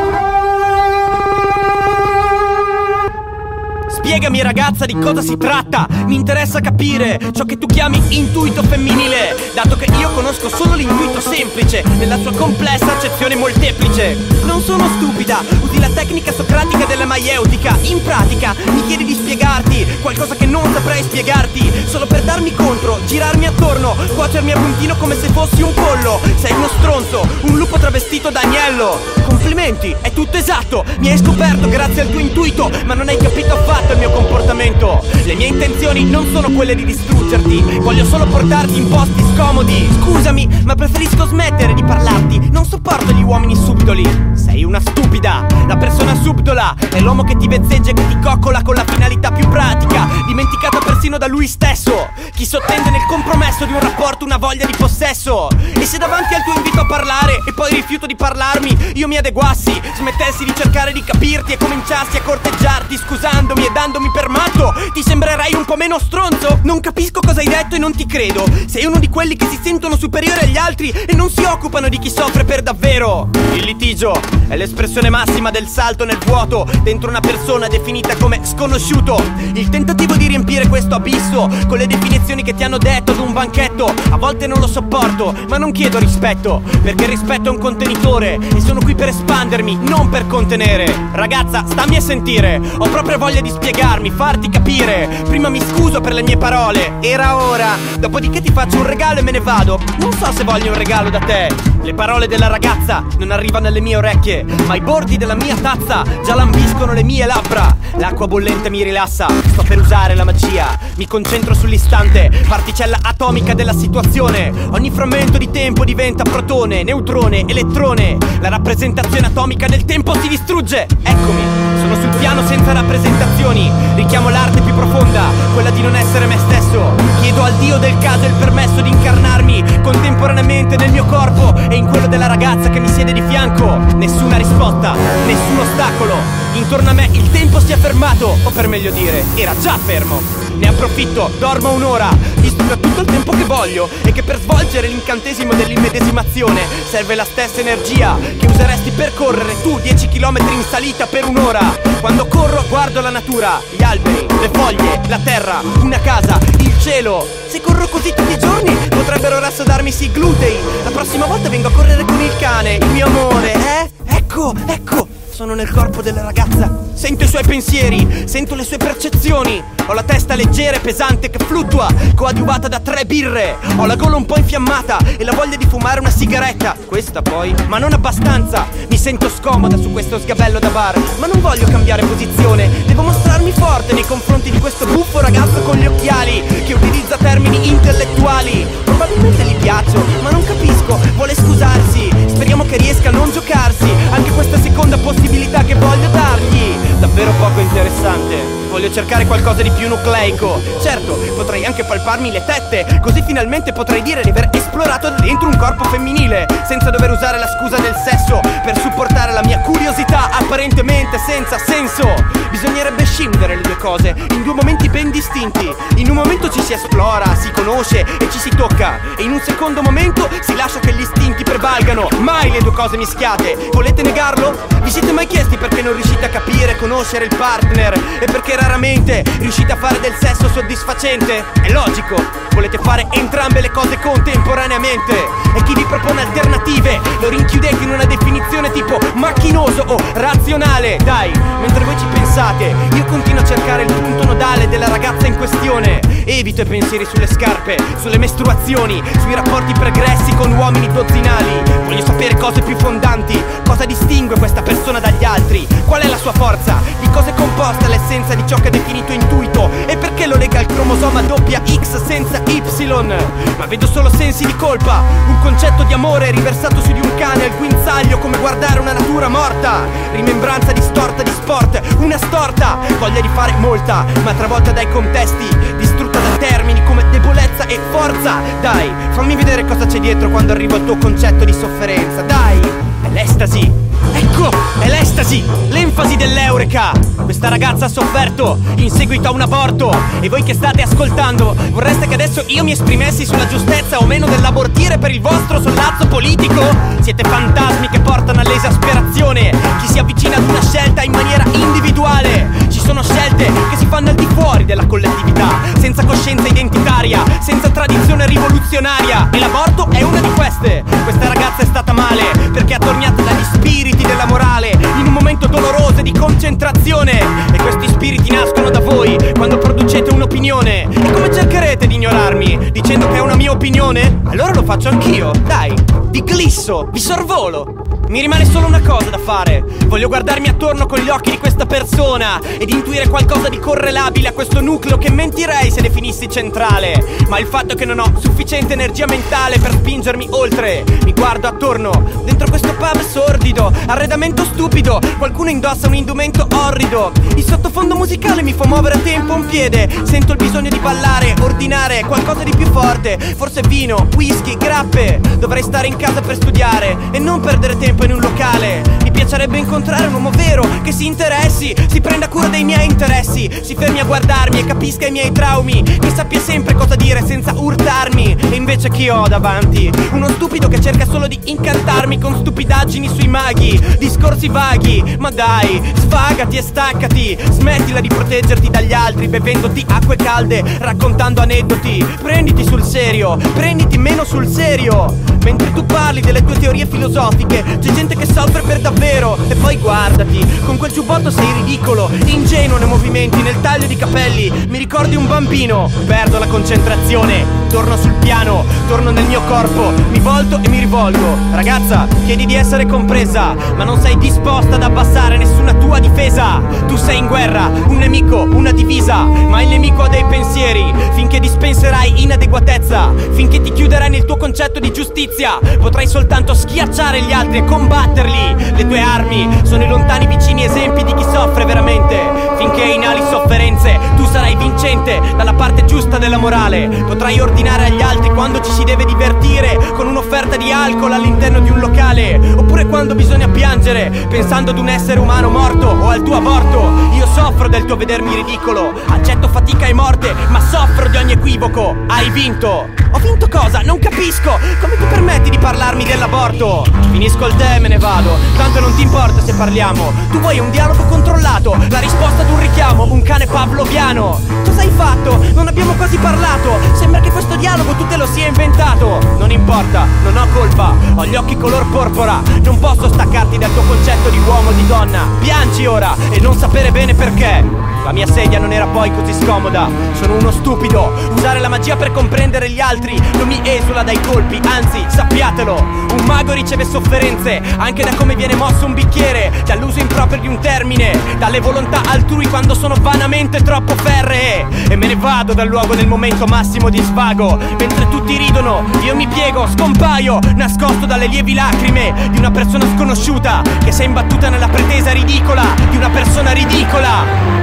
Speaker 1: Spiegami ragazza di cosa si tratta, mi interessa capire ciò che tu chiami intuito femminile, dato che io conosco solo l'intuito semplice nella sua complessa accezione molteplice. Non sono stupida, usi la tecnica socratica della maieutica. In pratica mi chiedi di spiegarti qualcosa che non saprei spiegarti, solo per darmi contro, girarmi attorno, cuocermi a puntino come se fossi un pollo. Sei uno stronzo, un lupo travestito da agnello. Complimenti, è tutto esatto, mi hai scoperto grazie al tuo intuito, ma non hai capito affatto il mio comportamento. Le mie intenzioni non sono quelle di distruggerti, voglio solo portarti in posti scomodi. Scusami, ma preferisco smettere di parlarti, non sopporto gli uomini subdoli. Sei una stupida. La persona subdola è l'uomo che ti vezzeggia e che ti coccola con la finalità più pratica, dimenticata persino da lui stesso. Chi sottende nel compromesso di un rapporto una voglia di possesso. E se davanti al tuo invito a parlare e poi rifiuto di parlarmi, io mi adeguassi, smettessi di cercare di capirti e cominciassi a corteggiarti scusandomi e dandomi per matto, ti sembrerei un po' meno stronzo? Non capisco cosa hai detto e non ti credo. Sei uno di quelli che si sentono superiori agli altri e non si occupano di chi soffre per davvero. Il litigio è l'espressione massima del salto nel vuoto dentro una persona definita come sconosciuto. Il tentativo di riempire questo abisso con le definizioni che ti hanno detto ad un banchetto. A volte non lo sopporto, ma non chiedo rispetto, perché il rispetto è un contenitore e sono qui per espandermi, non per contenere. Ragazza, stammi a sentire, ho proprio voglia di spiegarmi, farti capire. Prima mi scuso per le mie parole, era ora. Dopodiché ti faccio un regalo e me ne vado. Non so se voglio un regalo da te. Le parole della ragazza non arrivano alle mie orecchie, ma i bordi della mia tazza già lambiscono le mie labbra. L'acqua bollente mi rilassa, sto per usare la magia. Mi concentro sull'istante, particella atomica della situazione. Ogni frammento di tempo diventa protone, neutrone, elettrone. La rappresentazione atomica del tempo si distrugge. Eccomi, sono sul piano senza rappresentazioni. Richiamo l'arte più profonda, quella di non essere me stesso. Chiedo al Dio del caso il permesso di incarnarmi contemporaneamente nel mio corpo e in quello della ragazza che mi siede di fianco. Nessuna risposta, nessun ostacolo. Intorno a me il tempo si è fermato, o per meglio dire, era già fermo. Ne approfitto, dormo un'ora, visto che ho tutto il tempo che voglio e che per svolgere l'incantesimo dell'immedesimazione serve la stessa energia che useresti per correre tu dieci chilometri in salita per un'ora. Quando corro guardo la natura, gli alberi, le foglie, la terra, una casa, il cielo. Se corro così tutti i giorni potrebbero rassodarmisi i glutei. La prossima volta vengo a correre con il cane, il mio amore, eh? Ecco, ecco, sono nel corpo della ragazza. Sento i suoi pensieri, sento le sue percezioni. Ho la testa leggera e pesante che fluttua, coadiuvata da tre birre. Ho la gola un po' infiammata e la voglia di fumare una sigaretta. Questa poi, ma non abbastanza. Mi sento scomoda su questo sgabello da bar, ma non voglio cambiare posizione. Devo mostrarmi forte nei confronti di questo buffo ragazzo con gli occhiali che utilizza termini intellettuali. Probabilmente gli piaccio, ma non capisco, vuole scusarsi. Speriamo che riesca a non giocarsi anche questa seconda possibilità che voglio dargli. Davvero poco interessante. Voglio cercare qualcosa di più nucleico. Certo, potrei anche palparmi le tette, così finalmente potrei dire di aver esplorato da dentro un corpo femminile, senza dover usare la scusa del sesso per supportare la mia curiosità apparentemente senza senso. Bisognerebbe scindere le due cose in due momenti ben distinti. In un momento ci si esplora, si conosce e ci si tocca, e in un secondo momento si lascia che gli istinti prevalgano. Mai le due cose mischiate. Volete negarlo? Vi siete mai chiesti perché non riuscite a capire, conoscere il partner e perché raramente riuscite a fare del sesso soddisfacente? È logico, volete fare entrambe le cose contemporaneamente, e chi vi propone alternative lo rinchiudete in una definizione tipo macchinoso o razionale. Dai, mentre voi ci pensate, io continuo a cercare il punto nodale della ragazza in questione. Evito i pensieri sulle scarpe, sulle mestruazioni, sui rapporti pregressi con uomini dozzinali. Voglio sapere cose più fondanti, cosa distingue questa persona dagli altri, qual è la sua forza, di cosa è composta l'essenza di ciò che è definito intuito e perché lo lega al cromosoma doppia X senza Y. Ma vedo solo sensi di colpa, un concetto di amore riversato su di un cane al guinzaglio come guardare una natura morta. Rimembranza distorta di sport, una storta, voglia di fare molta, ma travolta dai contesti, distrutta da termini come debolezza e forza. Dai, fammi vedere cosa c'è dietro quando arrivo al tuo concetto di sofferenza. Dai, è l'estasi. Ecco, è l'estasi, l'enfasi dell'eureka. Questa ragazza ha sofferto in seguito a un aborto, e voi che state ascoltando vorreste che adesso io mi esprimessi sulla giustezza o meno dell'abortire per il vostro sollazzo politico? Siete fantasmi che portano all'esasperazione chi si avvicina ad una scelta in maniera individuale. Ci sono scelte che si fanno al di fuori della collettività, senza coscienza identitaria, senza tradizione rivoluzionaria, e l'aborto è una di queste. Questa ragazza è stata male perché ha tornato dagli spiriti della morale in un momento doloroso di concentrazione, e questi spiriti nascono da voi quando producete un'opinione. E come cercherete di ignorarmi dicendo che è una mia opinione? Allora lo faccio anch'io, dai, vi glisso, vi sorvolo. Mi rimane solo una cosa da fare. Voglio guardarmi attorno con gli occhi di questa persona ed intuire qualcosa di correlabile a questo nucleo che mentirei se definissi centrale. Ma il fatto è che non ho sufficiente energia mentale per spingermi oltre. Mi guardo attorno, dentro questo pub sordido, arredamento stupido, qualcuno indossa un indumento orrido. Il sottofondo musicale mi fa muovere a tempo un piede. Sento il bisogno di ballare, ordinare qualcosa di più forte. Forse vino, whisky, grappe. Dovrei stare in casa per studiare e non perdere tempo in un locale. Mi piacerebbe incontrare un uomo vero che si interessi, si prenda cura dei miei interessi, si fermi a guardarmi e capisca i miei traumi, che sappia sempre cosa dire senza urtarmi. E invece chi ho davanti? Uno stupido che cerca solo di incantarmi con stupidaggini sui maghi, discorsi vaghi. Ma dai, sfagati e staccati, smettila di proteggerti dagli altri bevendoti acque calde, raccontando aneddoti. Prenditi sul serio, prenditi meno sul serio. Mentre tu parli delle tue teorie filosofiche c'è gente che soffre per davvero. E poi guardati, con quel giubbotto sei ridicolo, ingenuo nei movimenti, nel taglio di capelli. Mi ricordi un bambino, perdo la concentrazione, torno sul piano, torno nel mio corpo, mi volto e mi rivolgo. Ragazza, chiedi di essere compresa, ma non sei disposta ad abbassare nessuna tua difesa. Tu sei in guerra, un nemico, una divisa, ma il nemico ha dei pensieri. Finché dispenserai inadeguatezza, finché ti chiuderai nel tuo concetto di giustizia, potrai soltanto schiacciare gli altri e combatterli. Le tue armi sono i lontani vicini esempi di chi soffre veramente. Finché inali sofferenze, tu sarai vincente dalla parte giusta della morale. Potrai ordinare agli altri quando ci si deve divertire con un'offerta di alcol all'interno di un locale, oppure quando bisogna piangere pensando ad un essere umano morto o al tuo aborto. Io soffro del tuo vedermi ridicolo, accetto fatica e morte, ma soffro di ogni equivoco. Hai vinto. Ho vinto cosa? Non capisco. Come ti permetti di parlarmi dell'aborto? Finisco il tè e me ne vado, tanto non ti importa se parliamo. Tu vuoi un dialogo controllato, la risposta ad un richiamo, un cane pavloviano. Cosa hai fatto? Non abbiamo quasi parlato. Sembra che questo dialogo tu te lo sia inventato. Non importa, non ho colpa, ho gli occhi color porpora. Non posso staccarti dal tuo concetto di uomo o di donna. Piangi ora e non sapere bene perché. La mia sedia non era poi così scomoda. Sono uno stupido. Usare la magia per comprendere gli altri non mi esula dai colpi, anzi, sappiatelo. Un mago riceve sofferenze anche da come viene mosso un bicchiere, dall'uso improprio di un termine, dalle volontà altrui quando sono vanamente troppo ferree. E me ne vado dal luogo nel momento massimo di svago. Mentre tutti ridono, io mi piego, scompaio, nascosto dalle lievi lacrime di una persona sconosciuta che si è imbattuta nella pretesa ridicola di una persona ridicola.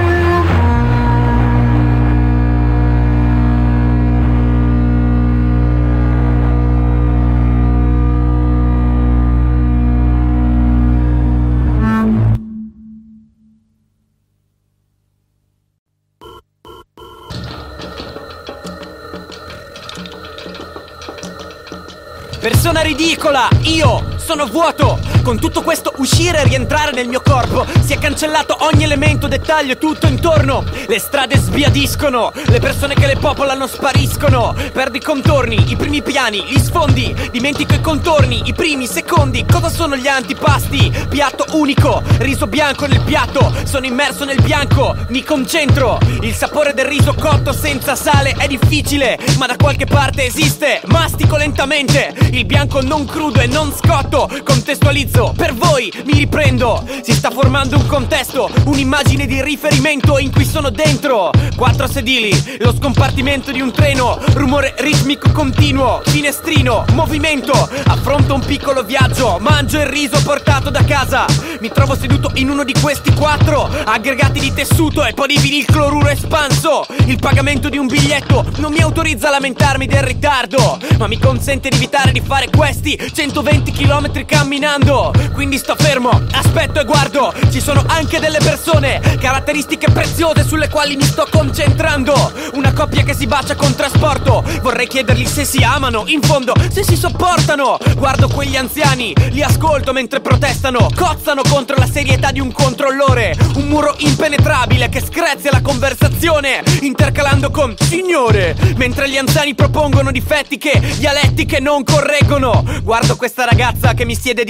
Speaker 1: Persona ridicola, io sono vuoto. Con tutto questo uscire e rientrare nel mio corpo si è cancellato ogni elemento, dettaglio, tutto intorno. Le strade sbiadiscono, le persone che le popolano spariscono. Perdo i contorni, i primi piani, gli sfondi. Dimentico i contorni, i primi, secondi. Cosa sono gli antipasti? Piatto unico, riso bianco nel piatto. Sono immerso nel bianco, mi concentro. Il sapore del riso cotto senza sale è difficile, ma da qualche parte esiste. Mastico lentamente il bianco non crudo e non scotto. Contestualizzo, per voi mi riprendo. Si sta formando un contesto, un'immagine di riferimento in cui sono dentro. Quattro sedili, lo scompartimento di un treno, rumore ritmico continuo, finestrino, movimento. Affronto un piccolo viaggio, mangio il riso portato da casa. Mi trovo seduto in uno di questi quattro aggregati di tessuto e poi di vinil cloruro espanso. Il pagamento di un biglietto non mi autorizza a lamentarmi del ritardo, ma mi consente di evitare di fare questi centoventi chilometri camminando. Quindi sto fermo, aspetto e guardo. Ci sono anche delle persone, caratteristiche preziose sulle quali mi sto concentrando. Una coppia che si bacia con trasporto. Vorrei chiedergli se si amano, in fondo se si sopportano. Guardo quegli anziani, li ascolto mentre protestano, cozzano contro la serietà di un controllore. Un muro impenetrabile che screzia la conversazione, intercalando con signore, mentre gli anziani propongono difetti che dialettiche non correggono. Guardo questa ragazza che mi siede di rimpetto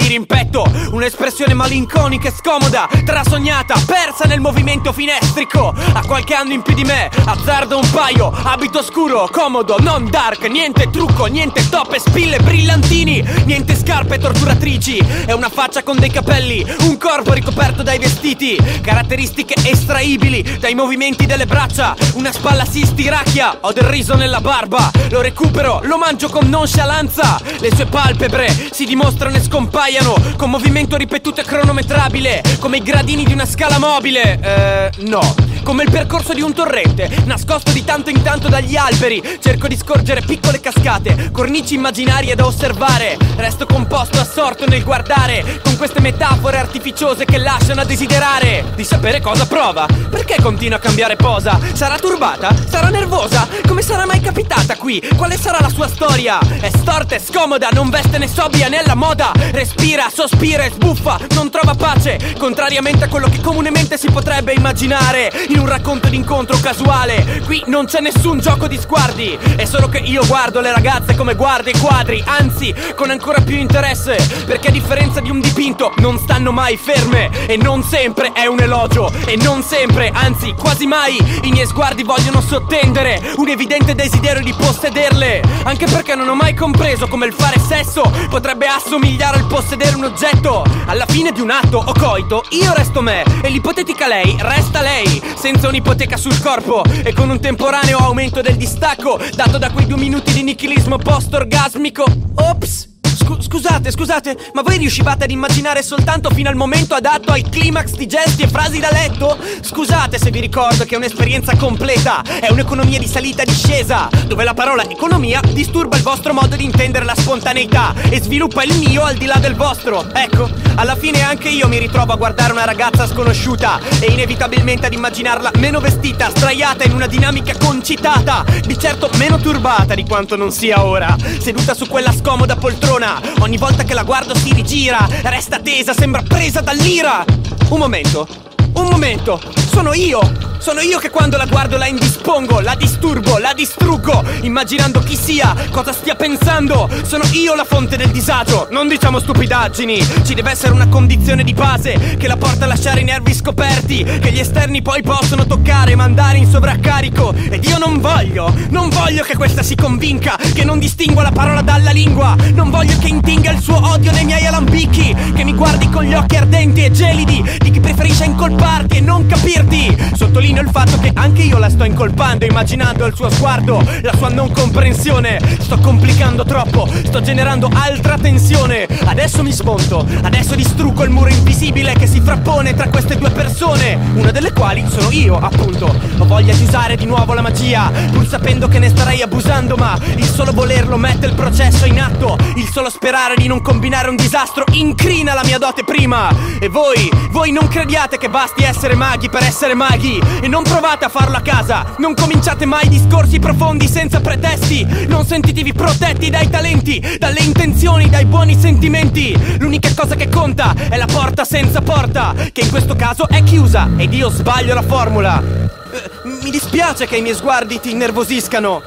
Speaker 1: letto. Un'espressione malinconica e scomoda, trasognata, persa nel movimento finestrico. Ha qualche anno in più di me, azzardo un paio. Abito scuro, comodo, non dark. Niente trucco, niente top e spille brillantini. Niente scarpe torturatrici. È una faccia con dei capelli, un corpo ricoperto dai vestiti. Caratteristiche estraibili dai movimenti delle braccia. Una spalla si stiracchia, ho del riso nella barba. Lo recupero, lo mangio con nonchalanza. Le sue palpebre si dimostrano e scompaiono con movimento ripetuto e cronometrabile, come i gradini di una scala mobile. Eh, no, come il percorso di un torrente, nascosto di tanto in tanto dagli alberi. Cerco di scorgere piccole cascate, cornici immaginarie da osservare. Resto composto, assorto nel guardare, con queste metafore artificiose che lasciano a desiderare di sapere cosa prova. Perché continua a cambiare posa? Sarà turbata? Sarà nervosa? Come sarà mai capitata qui? Quale sarà la sua storia? È storta e scomoda, non veste né sobbia né alla moda. Respira, sospira e sbuffa, non trova pace, contrariamente a quello che comunemente si potrebbe immaginare in un racconto d'incontro casuale. Qui non c'è nessun gioco di sguardi, è solo che io guardo le ragazze come guardo i quadri, anzi con ancora più interesse, perché a differenza di un dipinto non stanno mai ferme. E non sempre è un elogio, e non sempre, anzi quasi mai, i miei sguardi vogliono sottendere un evidente desiderio di possederle. Anche perché non ho mai compreso come il fare sesso potrebbe assomigliare al possedere un oggetto. Alla fine di un atto o coito io resto me e l'ipotetica lei resta lei, senza un'ipoteca sul corpo e con un temporaneo aumento del distacco dato da quei due minuti di nichilismo post-orgasmico. Ops! Scu- Scusate, scusate, ma voi riuscivate ad immaginare soltanto fino al momento adatto al climax di gesti e frasi da letto? Scusate se vi ricordo che è un'esperienza completa, è un'economia di salita e discesa, dove la parola economia disturba il vostro modo di intendere la spontaneità e sviluppa il mio al di là del vostro. Ecco, alla fine anche io mi ritrovo a guardare una ragazza sconosciuta e inevitabilmente ad immaginarla meno vestita, sdraiata in una dinamica concitata, di certo meno turbata di quanto non sia ora, seduta su quella scomoda poltrona. Ogni volta che la guardo si rigira, resta tesa, sembra presa dall'ira. Un momento, un momento, sono io! Sono io che quando la guardo la indispongo, la disturbo, la distruggo, immaginando chi sia, cosa stia pensando. Sono io la fonte del disagio, non diciamo stupidaggini. Ci deve essere una condizione di base che la porta a lasciare i nervi scoperti, che gli esterni poi possono toccare e mandare in sovraccarico. Ed io non voglio, non voglio che questa si convinca, che non distingua la parola dalla lingua. Non voglio che intinga il suo odio nei miei alambicchi, che mi guardi con gli occhi ardenti e gelidi di chi preferisce incolparti e non capirti. Sottolineo il fatto che anche io la sto incolpando, immaginando il suo sguardo, la sua non comprensione. Sto complicando troppo, sto generando altra tensione. Adesso mi smonto, adesso distruggo il muro invisibile che si frappone tra queste due persone, una delle quali sono io, appunto. Ho voglia di usare di nuovo la magia, pur sapendo che ne starei abusando, ma il solo volerlo mette il processo in atto. Il solo sperare di non combinare un disastro incrina la mia dote prima. E voi, voi non crediate che basti essere maghi per essere maghi, e non provate a farlo a casa. Non cominciate mai discorsi profondi senza pretesti. Non sentitevi protetti dai talenti, dalle intenzioni, dai buoni sentimenti. L'unica cosa che conta è la porta senza porta, che in questo caso è chiusa, ed io sbaglio la formula. eh, Mi dispiace che i miei sguardi ti innervosiscano.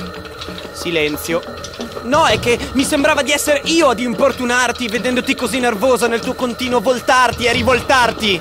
Speaker 1: Silenzio. No, è che mi sembrava di essere io ad importunarti, vedendoti così nervosa nel tuo continuo voltarti e rivoltarti.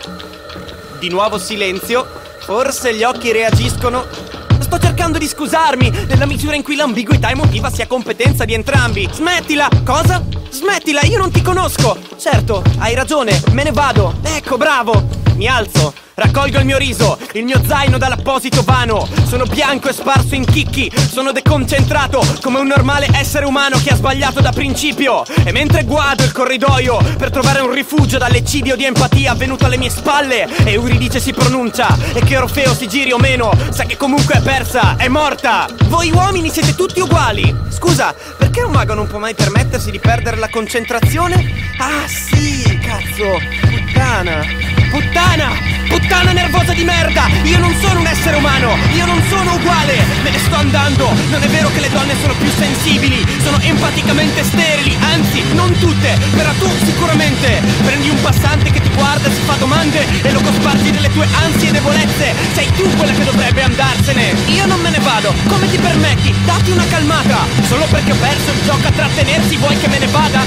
Speaker 1: Di nuovo silenzio. Forse gli occhi reagiscono. Sto cercando di scusarmi, nella misura in cui l'ambiguità emotiva sia competenza di entrambi. Smettila! Cosa? Smettila, io non ti conosco! Certo, hai ragione, me ne vado. Ecco, bravo! Mi alzo, raccolgo il mio riso, il mio zaino dall'apposito vano. Sono bianco e sparso in chicchi, sono deconcentrato come un normale essere umano che ha sbagliato da principio. E mentre guardo il corridoio per trovare un rifugio dall'eccidio di empatia avvenuto alle mie spalle, e Euridice si pronuncia, e che Orfeo si giri o meno, sa che comunque è persa, è morta. Voi uomini siete tutti uguali. Scusa, perché un mago non può mai permettersi di perdere la concentrazione? Ah sì, cazzo, puttana. Puttana! Puttana nervosa di merda! Io non sono un essere umano! Io non sono uguale! Me ne sto andando! Non è vero che le donne sono più sensibili! Sono empaticamente sterili! Anzi, non tutte! Però tu sicuramente! Prendi un passante che ti guarda, si fa domande e lo cospargi delle tue ansie e debolezze! Sei tu quella che dovrebbe andarsene! Io non me ne vado! Come ti permetti? Datti una calmata! Solo perché ho perso il gioco a trattenersi vuoi che me ne vada? I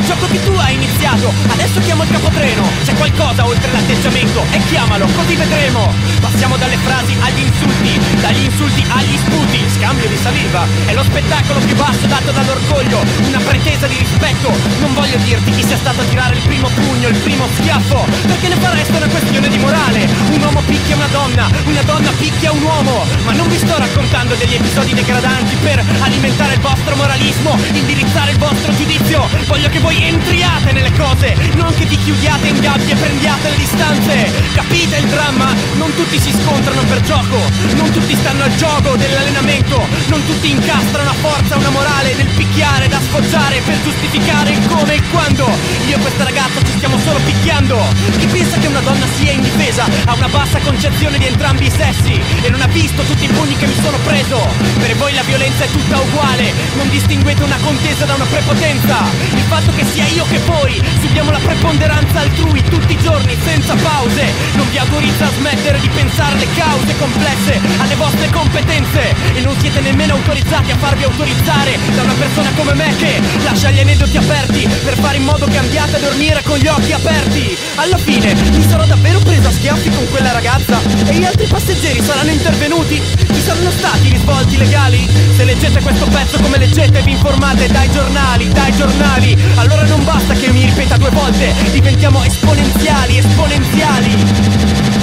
Speaker 1: gioco che tu hai iniziato. Adesso chiamo il capotreno. C'è qualcosa oltre l'atteggiamento e chiamalo, così vedremo. Passiamo dalle frasi agli insulti, dagli insulti agli sputi. Scambio di saliva è lo spettacolo più basso dato dall'orgoglio, una pretesa di rispetto. Non voglio dirti chi sia stato a tirare il primo pugno, il primo schiaffo, perché ne fa resta una questione di morale. Un uomo picchia una donna, una donna picchia un uomo. Ma non vi sto raccontando degli episodi degradanti per alimentare il vostro moralismo, indirizzare il vostro giudizio. Voglio che voi entriate nelle cose, non che vi chiudiate in gabbie e prendiate le distanze. Capite il dramma? Non tutti si scontrano per gioco, non tutti stanno al gioco dell'allenamento, non tutti incastrano a forza una morale nel picchiare da sfoggiare per giustificare il come e il quando. Io e questa ragazza ci stiamo solo picchiando. Chi pensa che una donna sia indifesa ha una bassa concezione di entrambi i sessi e non ha visto tutti i pugni che mi sono preso. Per voi la violenza è tutta uguale, non distinguete una contesa da una prepotenza. Il fatto che sia io che voi subiamo la preponderanza altrui tutti i giorni senza pause non vi autorizza a smettere di pensare le cause complesse alle vostre competenze, e non siete nemmeno autorizzati a farvi autorizzare da una persona come me che lascia gli aneddoti aperti per fare in modo che andiate a dormire con gli occhi aperti. Alla fine mi sarò davvero preso a schiaffi con quella ragazza e gli altri passeggeri saranno intervenuti? Ci saranno stati risvolti legali? Se leggete questo pezzo come leggete e vi informate dai giornali, dai giornali, allora non basta che io mi ripeta due volte, diventiamo esponenziali, esponenziali.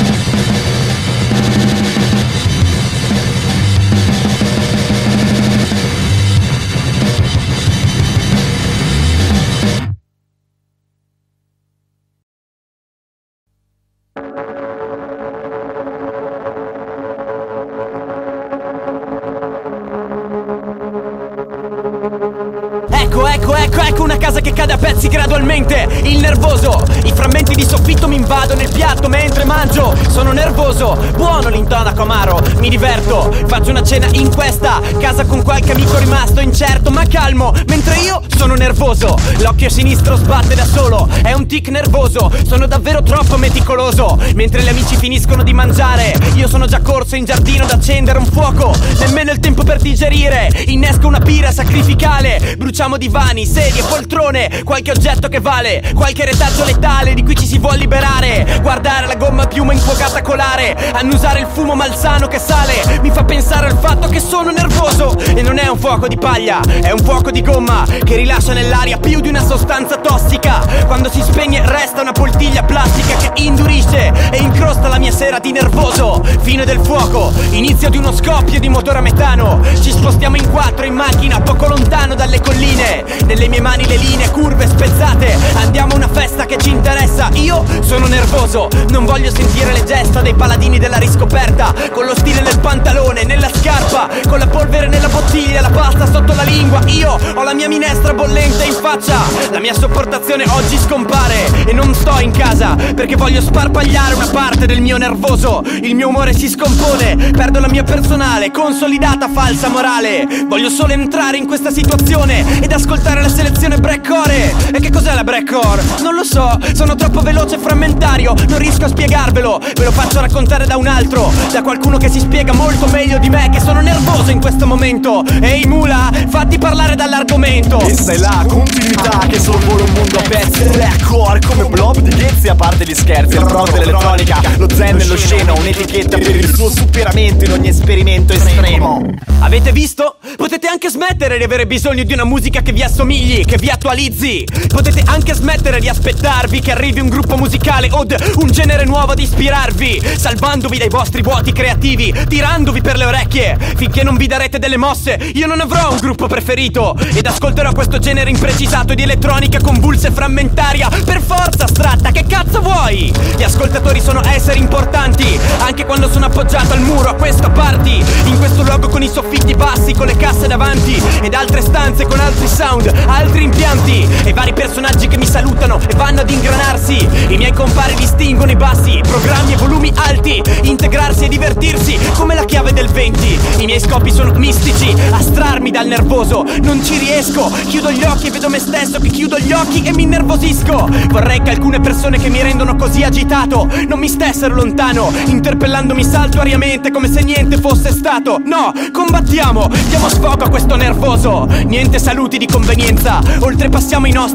Speaker 1: Ecco, ecco, ecco, ecco una casa che cade a pezzi gradualmente. Il nervoso, i frammenti di soffitto mi invadono il piatto mentre mangio. Sono nervoso, buono l'intonaco amaro. Mi diverto, faccio una cena in questa casa con qualche amico rimasto incerto ma calmo, mentre io sono nervoso. L'occhio sinistro sbatte da solo, è un tic nervoso. Sono davvero troppo meticoloso. Mentre gli amici finiscono di mangiare, io sono già corso in giardino ad accendere un fuoco. Nemmeno il tempo per digerire, innesco una pira sacrificale. Bruciamo divani, sedie, poltrone, qualche oggetto che vale, qualche retaggio letale di cui ci si vuol liberare. Guardare la gomma a piuma infuocata colare, annusare il fumo malsano che sale, mi fa pensare al fatto che sono nervoso. E non è un fuoco di paglia, è un fuoco di gomma che rilascia nell'aria più di una sostanza tossica. Quando si spegne resta una poltiglia plastica che indurisce e incrosta la mia sera di nervoso. Fine del fuoco, inizio di uno scoppio di motore a metano. Ci spostiamo in quattro in macchina poco lontano dalle colline. Nelle mie mani le linee curve spezzate. Andiamo a una festa che ci interessa. Io sono nervoso, non voglio sentire le gesta dei paladini della riscoperta, con lo stile nel pantalone, nella scarpa, con la polvere nella bottiglia, la pasta sotto la lingua. Io ho la mia minestra bollente in faccia. La mia sopportazione oggi scompare e non sto in casa perché voglio sparpagliare una parte del mio nervoso. Il mio umore si scompone, perdo la mia personale, consolidata falsa morale. Voglio solo entrare in questa situazione ed ascoltare la selezione breakcore. E che cos'è la breakcore? Non lo so, sono troppo veloce e frammentario, non riesco a spiegarvelo. Ve lo faccio raccontare da un altro, da qualcuno che si spiega molto meglio di me, che sono nervoso in questo momento. Ehi mula, fatti parlare dall'argomento.
Speaker 2: Questa è la continuità che sorvola un mondo a pezzi. Breakcore come blob di Ghezzi, a parte gli scherzi. Il rock dell'elettronica, lo zen nello scena, un'etichetta per il suo superamento in ogni esperimento estremo.
Speaker 1: Avete visto? Potete anche smettere di avere bisogno di una musica che vi assomigli, che vi attualizzi. Potete anche smettere di aspettarvi che arrivi un gruppo musicale o un genere nuovo ad ispirarvi, salvandovi dai vostri vuoti creativi, tirandovi per le orecchie. Finché non vi darete delle mosse, io non avrò un gruppo preferito ed ascolterò questo genere imprecisato di elettronica convulsa e frammentaria. Per forza astratta, che cazzo vuoi? Gli ascoltatori sono esseri importanti, anche quando sono appoggiato al muro a questa party, in questo luogo con i soffitti bassi, con le casse davanti ed altre stanze con altri sound, altri impianti e vari personaggi che mi salutano e vanno ad ingranarsi. I miei compari distinguono i bassi, programmi e volumi alti, integrarsi e divertirsi come la chiave del venti. I miei scopi sono mistici, astrarmi dal nervoso, non ci riesco. Chiudo gli occhi e vedo me stesso che chiudo gli occhi e mi innervosisco. Vorrei che alcune persone che mi rendono così agitato non mi stessero lontano, interpellandomi saltuariamente come se niente fosse stato. No, combattiamo, diamo sfogo a questo nervoso. Niente saluti di convenienza, oltrepassiamo i nostri limiti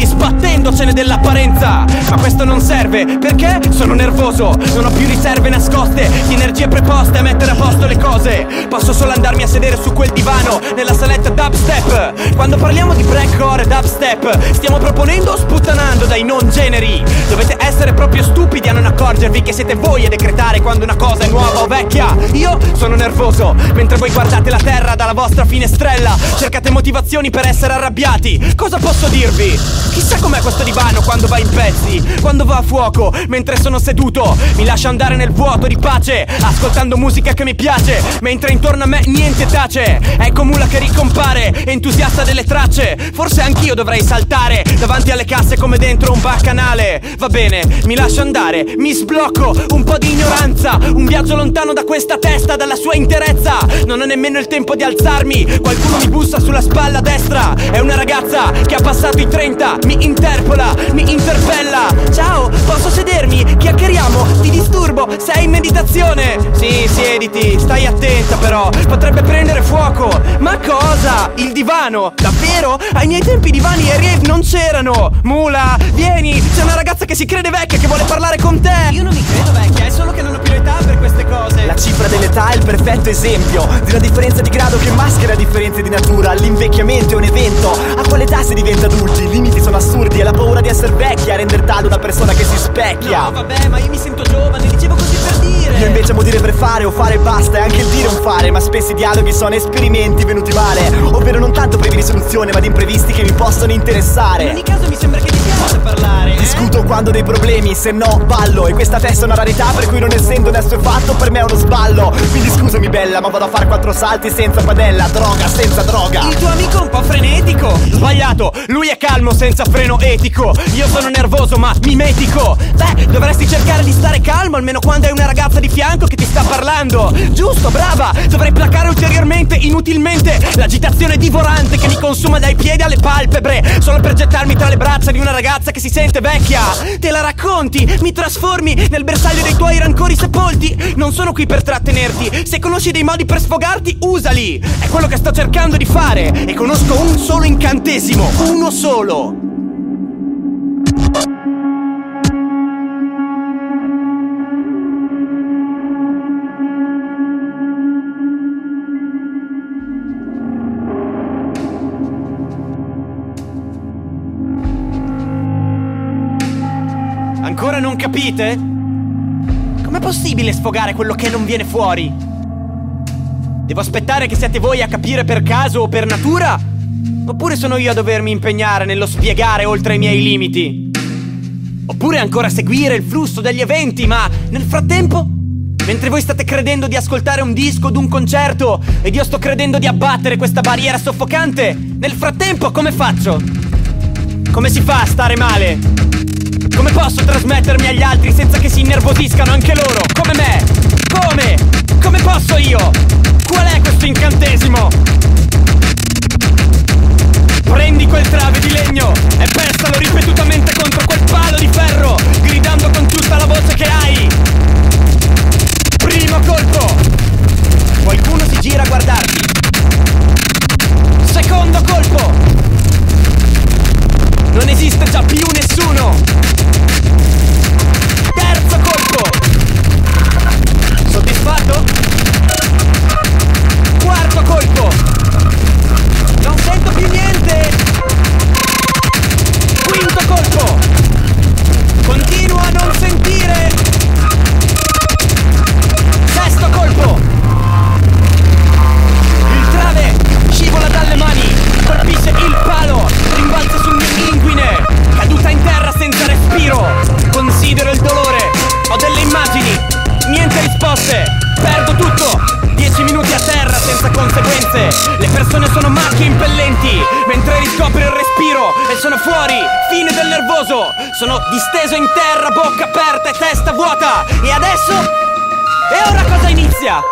Speaker 1: sbattendocene dell'apparenza. Ma questo non serve, perché sono nervoso. Non ho più riserve nascoste di energie preposte a mettere a posto le cose. Posso solo andarmi a sedere su quel divano nella saletta dubstep. Quando parliamo di breakcore e dubstep, stiamo proponendo o sputtanando dai non generi? Dovete essere proprio stupidi a non accorgervi che siete voi a decretare quando una cosa è nuova o vecchia. Io sono nervoso, mentre voi guardate la terra dalla vostra finestrella. Cercate motivazioni per essere arrabbiati. Cosa posso dirvi? Chissà com'è questo divano quando va in pezzi, quando va a fuoco. Mentre sono seduto mi lascio andare nel vuoto di pace, ascoltando musica che mi piace, mentre intorno a me niente tace. Ecco Mula che ricompare, entusiasta delle tracce. Forse anch'io dovrei saltare davanti alle casse come dentro un baccanale. Va bene, mi lascio andare, mi sblocco. Un po' di ignoranza, un viaggio lontano da questa testa, dalla sua interezza. Non ho nemmeno il tempo di alzarmi, qualcuno mi bussa sulla spalla destra. È una ragazza che ha passato i trenta, mi interpola, mi interpella. Ciao, posso sedermi? Chiacchieriamo? Ti disturbo? Sei in meditazione? Sì, siediti, stai attenta però, potrebbe prendere fuoco. Ma cosa? Il divano? Davvero? Ai miei tempi i divani e rave non c'erano. Mula, vieni, c'è una ragazza che si crede vecchia che vuole parlare con te. Io non mi credo vecchia, è solo che non ho più età per queste cose.
Speaker 2: La cifra dell'età è il perfetto esempio di una differenza di grado che maschera differenze di natura. L'invecchiamento è un evento. A quale età si diventa adulti? I limiti sono assurdi e la paura di essere vecchia a rendere tale una persona che si specchia.
Speaker 1: No vabbè, ma io mi sento giovane, dicevo così per dire.
Speaker 2: Io invece amo dire per fare o fare basta, e anche il dire un fare. Ma spesso i dialoghi sono esperimenti venuti male, ovvero non tanto privi di soluzione ma di imprevisti che mi possono interessare.
Speaker 1: In ogni caso mi sembra che ti piace parlare, eh?
Speaker 2: Discuto quando ho dei problemi, se no ballo. E questa festa è una rarità per cui non essendo onesto e fatto per me è uno sballo. Quindi scusami bella, ma vado a fare quattro salti senza padella. Droga, senza droga.
Speaker 1: Il tuo amico è un po' frenetico. Sbagliato, lui è calmo senza freno etico. Io sono nervoso ma mimetico. Beh, dovresti cercare di stare calmo almeno quando hai una ragazza di fianco che ti sta parlando. Giusto, brava. Dovrei placare ulteriormente, inutilmente, l'agitazione divorante che mi consuma dai piedi alle palpebre, solo per gettarmi tra le braccia di una ragazza che si sente vecchia. Te la racconti, mi trasformi nel bersaglio dei tuoi rancori sepolti. Non sono qui per trattenerti. Se conosci dei modi per sfogarti, usali. È quello che sto cercando di fare. E conosco un solo incantesimo, uno solo. Ancora non capite? Com'è possibile sfogare quello che non viene fuori? Devo aspettare che siate voi a capire per caso o per natura? Oppure sono io a dovermi impegnare nello spiegare oltre i miei limiti? Oppure ancora seguire il flusso degli eventi, ma nel frattempo, mentre voi state credendo di ascoltare un disco o un concerto ed io sto credendo di abbattere questa barriera soffocante, nel frattempo come faccio? Come si fa a stare male? Come posso trasmettermi agli altri senza che si innervosiscano anche loro, come me? Come? Come posso io? Qual è questo incantesimo? Prendi quel trave di legno e pestalo ripetutamente contro quel palo di ferro, gridando con tutta la voce che hai. Primo colpo. Qualcuno si gira a guardarti. Secondo colpo. Non esiste già più nessuno. Terzo colpo. Soddisfatto? Quarto colpo. Non sento più niente. Quinto colpo. Continuo a non sentire. Sesto colpo. Il trave scivola dalle mani, colpisce il palo, rimbalza sul mio inguine, caduta in terra senza respiro. Considero il dolore, ho delle immagini, niente risposte, perdo tutto. Dieci minuti a terra senza conseguenze. Le persone sono macchie impellenti, mentre riscopro il respiro e sono fuori. Fine del nervoso. Sono disteso in terra, bocca aperta e testa vuota. E adesso? E ora cosa inizia?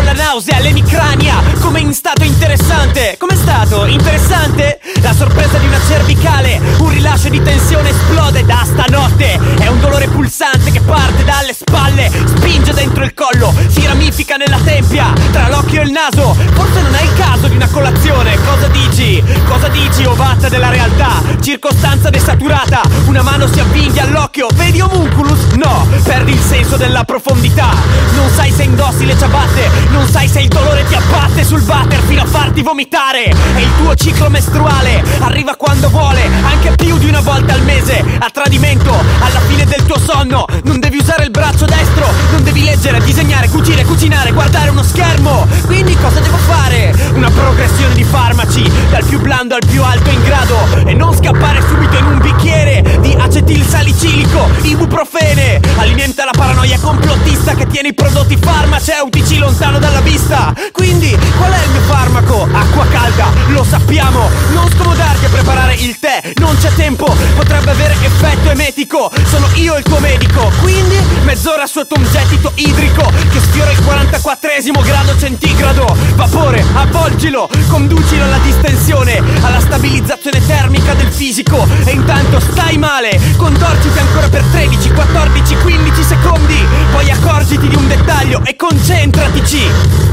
Speaker 1: la nausea, l'emicrania, come in stato interessante. Com'è stato? Interessante? La sorpresa di una cervicale, un rilascio di tensione esplode da stanotte. È un dolore pulsante che parte dalle spalle, spinge dentro il collo, si ramifica nella tempia, tra l'occhio e il naso. Forse non è il caso di una colazione. Cosa dici? Cosa dici, ovatta della realtà? Circostanza desaturata, una mano si avvinghia all'occhio. Vedi homunculus? No, perdi il senso della profondità. Non sai se indossi le ciabatte, non sai se il dolore ti abbatte sul water fino a farti vomitare. E il tuo ciclo mestruale arriva quando vuole, anche più di una volta al mese, a tradimento, alla fine del tuo sonno. Non devi usare il braccio destro, non devi leggere, disegnare, cucire, cucinare, guardare uno schermo. Quindi cosa devo fare? Una progressione di farmaci, dal più blando al più alto in grado, e non scappare subito in un bicchiere di acetilsalicilico, ibuprofene. Alimenta la paranoia complottista che tiene i prodotti farmaceutici lontano dalla vista. Quindi qual è il mio farmaco? Acqua calda, lo sappiamo. Non scomodarti a preparare il tè, non c'è tempo, potrebbe avere effetto emetico. Sono io il tuo medico. Quindi mezz'ora sotto un gettito idrico che sfiora il quarantaquattresimo grado centigrado. Vapore, avvolgilo, conducilo alla distensione, alla stabilizzazione termica del fisico. E intanto stai male, contorciti ancora per tredici, quattordici, quindici secondi. Poi accorgiti di un dettaglio e concentratici.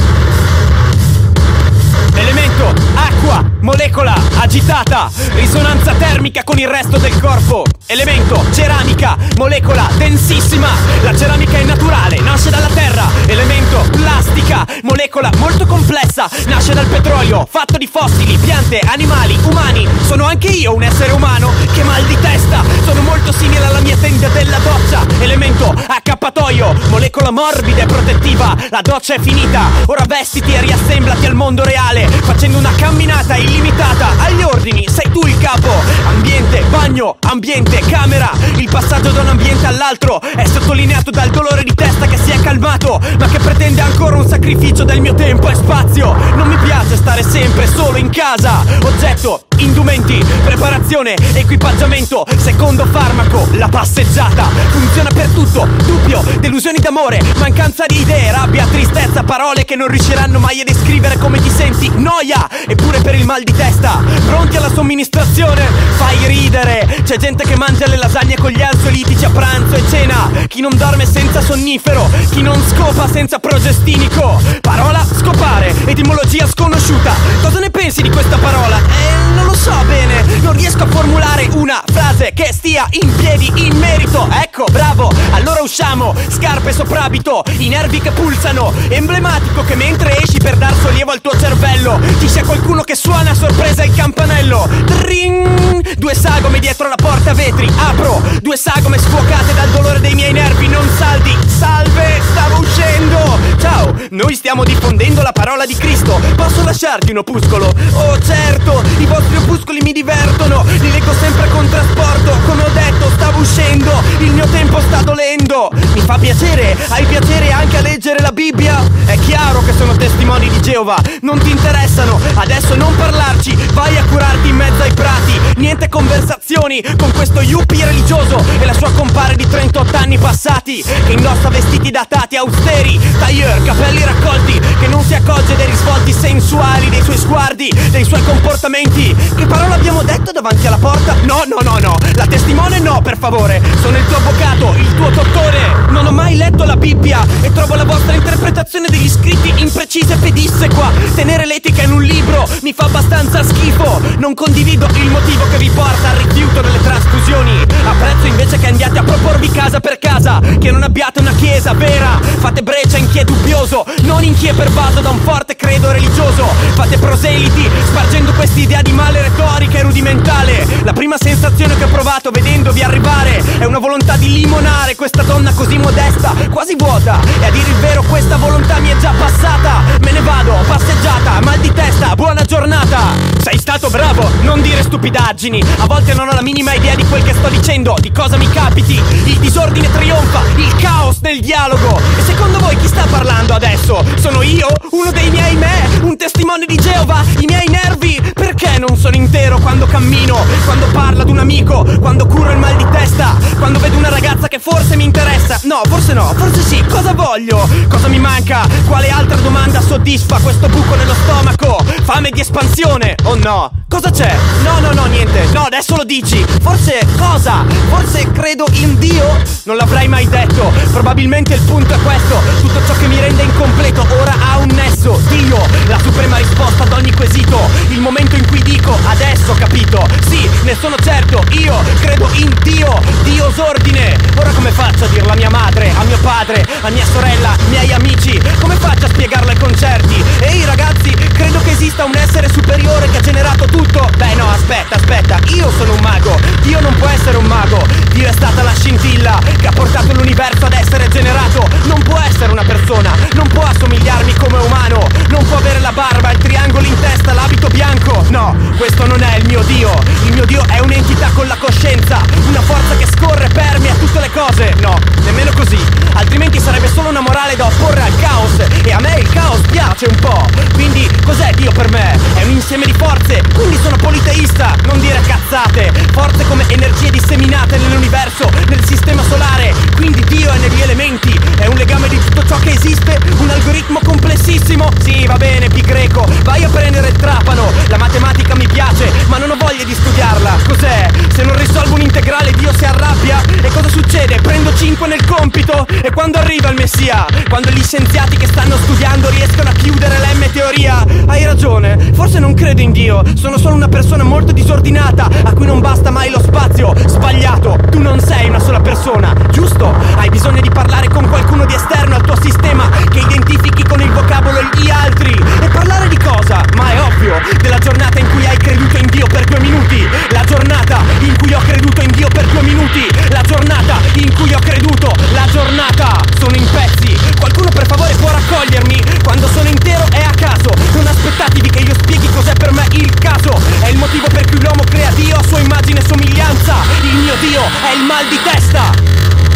Speaker 1: Elemento, acqua, molecola, agitata, risonanza termica con il resto del corpo. Elemento, ceramica, molecola, densissima. La ceramica è naturale, nasce dalla terra. Elemento, plastica, molecola molto complessa, nasce dal petrolio, fatto di fossili, piante, animali, umani. Sono anche io un essere umano, che mal di testa. Sono molto simile alla mia tenda della doccia. Elemento, accappatoio, molecola morbida e protettiva. La doccia è finita, ora vestiti e riassemblati al mondo reale, facendo una camminata illimitata. Agli ordini, sei tu il capo. Ambiente, bagno, ambiente, camera. Il passaggio da un ambiente all'altro è sottolineato dal dolore di testa che si è calmato, ma che pretende ancora un sacrificio del mio tempo e spazio. Non mi piace stare sempre solo in casa. Oggetto, indumenti, preparazione, equipaggiamento. Secondo farmaco, la passeggiata. Funziona per tutto. Dubbio, delusioni d'amore, mancanza di idee, rabbia, tristezza, parole che non riusciranno mai a descrivere come ti senti, noia. Eppure per il mal di testa, pronti alla somministrazione? Fai ridere. C'è gente che mangia le lasagne con gli ansiolitici a pranzo e cena, chi non dorme senza sonnifero, chi non scopa senza progestinico. Parola, scopare, etimologia sconosciuta. Cosa ne pensi di questa parola? Eh, non lo so bene, non riesco a formulare una frase che stia in piedi in merito. Ecco, bravo, allora usciamo. Scarpe soprabito, i nervi che pulsano. Emblematico che mentre esci per dar sollievo al tuo cervello ci sia qualcuno che suona a sorpresa il campanello. Tring! Due sagome dietro la porta vetri, apro. Due sagome sfuocate dal dolore dei miei nervi non saldi. Salve, stavo uscendo. Ciao, noi stiamo diffondendo la parola di Cristo. Posso lasciarti un opuscolo? Oh certo, i vostri opuscoli mi divertono, li leggo sempre con trasporto. Come ho detto, stavo uscendo, il mio tempo sta dolendo. Mi fa piacere, hai piacere anche a leggere la Bibbia? È chiaro che sono testimoni di Geova, non ti interessano, adesso non parlarci, vai a curarti in mezzo ai prati. Niente conversazioni con questo yuppie religioso e la sua compare di trentotto anni passati, che indossa vestiti datati austeri, tailleur, capelli raccolti, che non si accorge dei risvolti sensuali dei suoi sguardi, dei suoi comportamenti. Che parola abbiamo detto davanti alla porta? No, no, no, no, la testimone no, per favore. Sono il tuo avvocato, il tuo dottore. Non ho mai letto la Bibbia e trovo la vostra interpretazione degli scritti imprecisa e pedissequa. Tenere l'etica in un libro mi fa abbastanza schifo. Non condivido il motivo che vi porta al rifiuto delle trasfusioni. Apprezzo invece che andiate a proporvi casa per casa, che non abbiate una chiesa vera. Fate breccia in chi è dubbioso, non in chi è pervaso da un forte credo religioso. Fate proseliti spargendo quest'idea di male retorica e rudimentale. La prima sensazione che ho provato vedendovi arrivare è una volontà di limonare questa donna così modesta, quasi vuota. E a dire il vero questa volontà mi è già passata. Me ne vado, passeggiata, mal di testa, buona giornata. Sei stato bravo, non dire stupidaggini. A volte non ho la minima idea di quel che sto dicendo, di cosa mi capiti. Il disordine trionfa, il caos nel dialogo. E secondo voi chi sta parlando adesso? Sono io? Uno dei miei me? Un testimone di Geova? I miei nervi? Perché non sono intero quando cammino? Quando parlo ad un amico? Quando curo il mal di testa? Quando vedo una ragazza che forse mi interessa? no, forse no, forse sì. Cosa voglio? Cosa mi manca? Quale altra domanda soddisfa questo buco nello stomaco? Fame di espansione? Oh no. Cosa c'è? No, no, no, niente. No, adesso lo dici. Forse cosa? Forse credo in Dio? Non l'avrei mai detto. Probabilmente il punto è questo. Tutto ciò che mi rende incompleto ora ha un nesso. Dio, la suprema risposta ad ogni quesito. Il momento in cui dico adesso ho capito. Sì, ne sono certo. Io credo in Dio. Dio s'ordine. Ora come faccio a dirlo a mia madre, a mio padre, a mia sorella, ai miei amici? Come faccio a spiegarlo ai concerti? Ehi ragazzi, credo che esista un essere superiore che ha generato tutto. Beh no, aspetta, aspetta, io sono un mago. Dio non può essere un mago. Dio è stata la scintilla che ha portato l'universo ad essere generato. Non può essere una persona, non può assomigliarmi come umano. Non può avere la barba, il triangolo in testa, l'abito bianco. No, questo non è il mio Dio. Il mio Dio è un'entità con la coscienza, una forza che scorre, permea tutte le cose. No, nemmeno così, altrimenti sarebbe solo una morale da opporre al caos. E a me il caos piace un po'. Quindi cos'è Dio per me? È un insieme di forze, quindi sono politeista. Non dire cazzate. Forze come energie disseminate nell'universo, nel sistema solare. Quindi Dio è negli elementi, è un legame di tutto ciò che esiste, un algoritmo complessissimo. Sì, va bene, pi greco, vai a prendere il trapano. La matematica mi piace, ma non ho voglia di studiarla. Cos'è? Se non risolvo un integrale Dio si arrabbia? E cosa succede? Prendo cinque nel compito? E quando arriva il messia? Quando gli scienziati che stanno studiando riescono a chiudere l'emme teoria? Hai ragione, forse non credo in Dio. Sono solo una persona molto disordinata a cui non basta mai lo spazio. Sbagliato, tu non sei una sola persona, giusto? Hai bisogno di parlare con qualcuno di esterno al tuo sistema che identifichi con il vocabolo gli altri. E parlare di cosa? Ma è ovvio, della giornata in cui hai creduto in Dio per due minuti. La giornata in cui ho creduto in Dio per due minuti. La giornata in cui ho creduto. La giornata. Sono in pezzi. Qualcuno per favore può raccogliermi? Quando sono intero è a caso. Non aspettatevi che io spieghi cos'è per me il caso. È il motivo per cui l'uomo crea Dio a sua immagine e somiglianza. Il mio Dio è il mal di testa.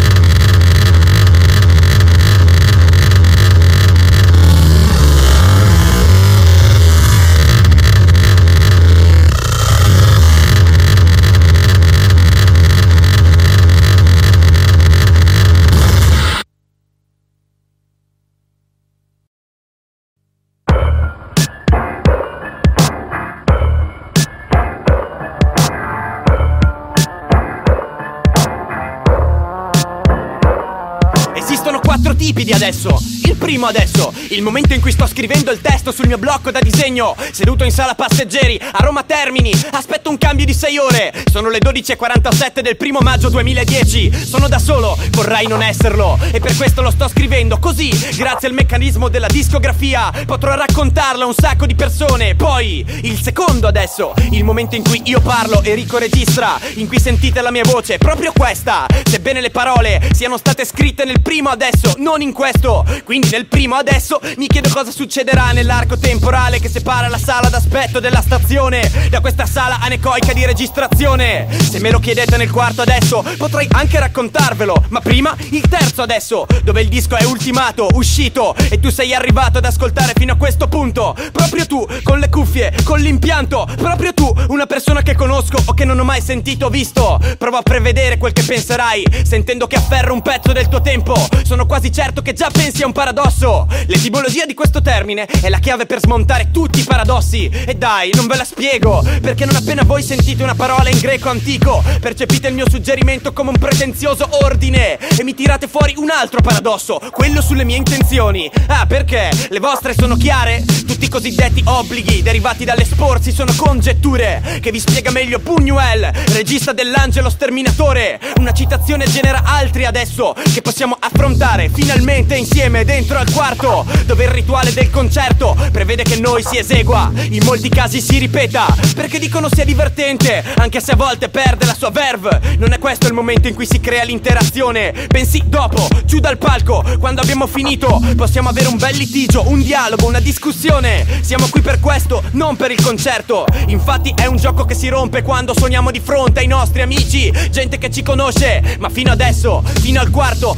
Speaker 1: Esistono quattro tipi di adesso. Il primo adesso, il momento in cui sto scrivendo il testo sul mio blocco da disegno, seduto in sala passeggeri a Roma Termini, aspetto un cambio di sei ore. Sono le dodici e quarantasette del primo maggio duemiladieci. Sono da solo, vorrei non esserlo, e per questo lo sto scrivendo così. Grazie al meccanismo della discografia potrò raccontarlo a un sacco di persone. Poi, il secondo adesso, il momento in cui io parlo e Rico registra, in cui sentite la mia voce, proprio questa. Sebbene le parole siano state scritte nel primo adesso, non in questo. Quindi nel primo adesso mi chiedo cosa succederà nell'arco temporale che separa la sala d'aspetto della stazione da questa sala anecoica di registrazione. Se me lo chiedete nel quarto adesso potrei anche raccontarvelo, ma prima il terzo adesso, dove il disco è ultimato, uscito, e tu sei arrivato ad ascoltare fino a questo punto. Proprio tu, con le cuffie, con l'impianto. Proprio tu, una persona che conosco o che non ho mai sentito o visto. Provo a prevedere quel che penserai sentendo che afferro un pezzo del tuo tempo. Sono quasi certo che già pensi a un paradosso. L'etimologia di questo termine è la chiave per smontare tutti i paradossi. E dai, non ve la spiego, perché non appena voi sentite una parola in greco antico percepite il mio suggerimento come un pretenzioso ordine e mi tirate fuori un altro paradosso, quello sulle mie intenzioni. Ah, perché? Le vostre sono chiare? Tutti i cosiddetti obblighi derivati dall'esporsi sono congetture che vi spiega meglio Buñuel, regista dell'Angelo Sterminatore. Una citazione genera altri adesso che possiamo affrontare finalmente insieme dentro al quarto, dove il rituale del concerto prevede che noi si esegua, in molti casi si ripeta, perché dicono sia divertente, anche se a volte perde la sua verve. Non è questo il momento in cui si crea l'interazione, bensì dopo, giù dal palco, quando abbiamo finito, possiamo avere un bel litigio, un dialogo, una discussione. Siamo qui per questo, non per il concerto. Infatti è un gioco che si rompe quando suoniamo di fronte ai nostri amici, gente che ci conosce, ma fino adesso, fino al quarto, non ho centrato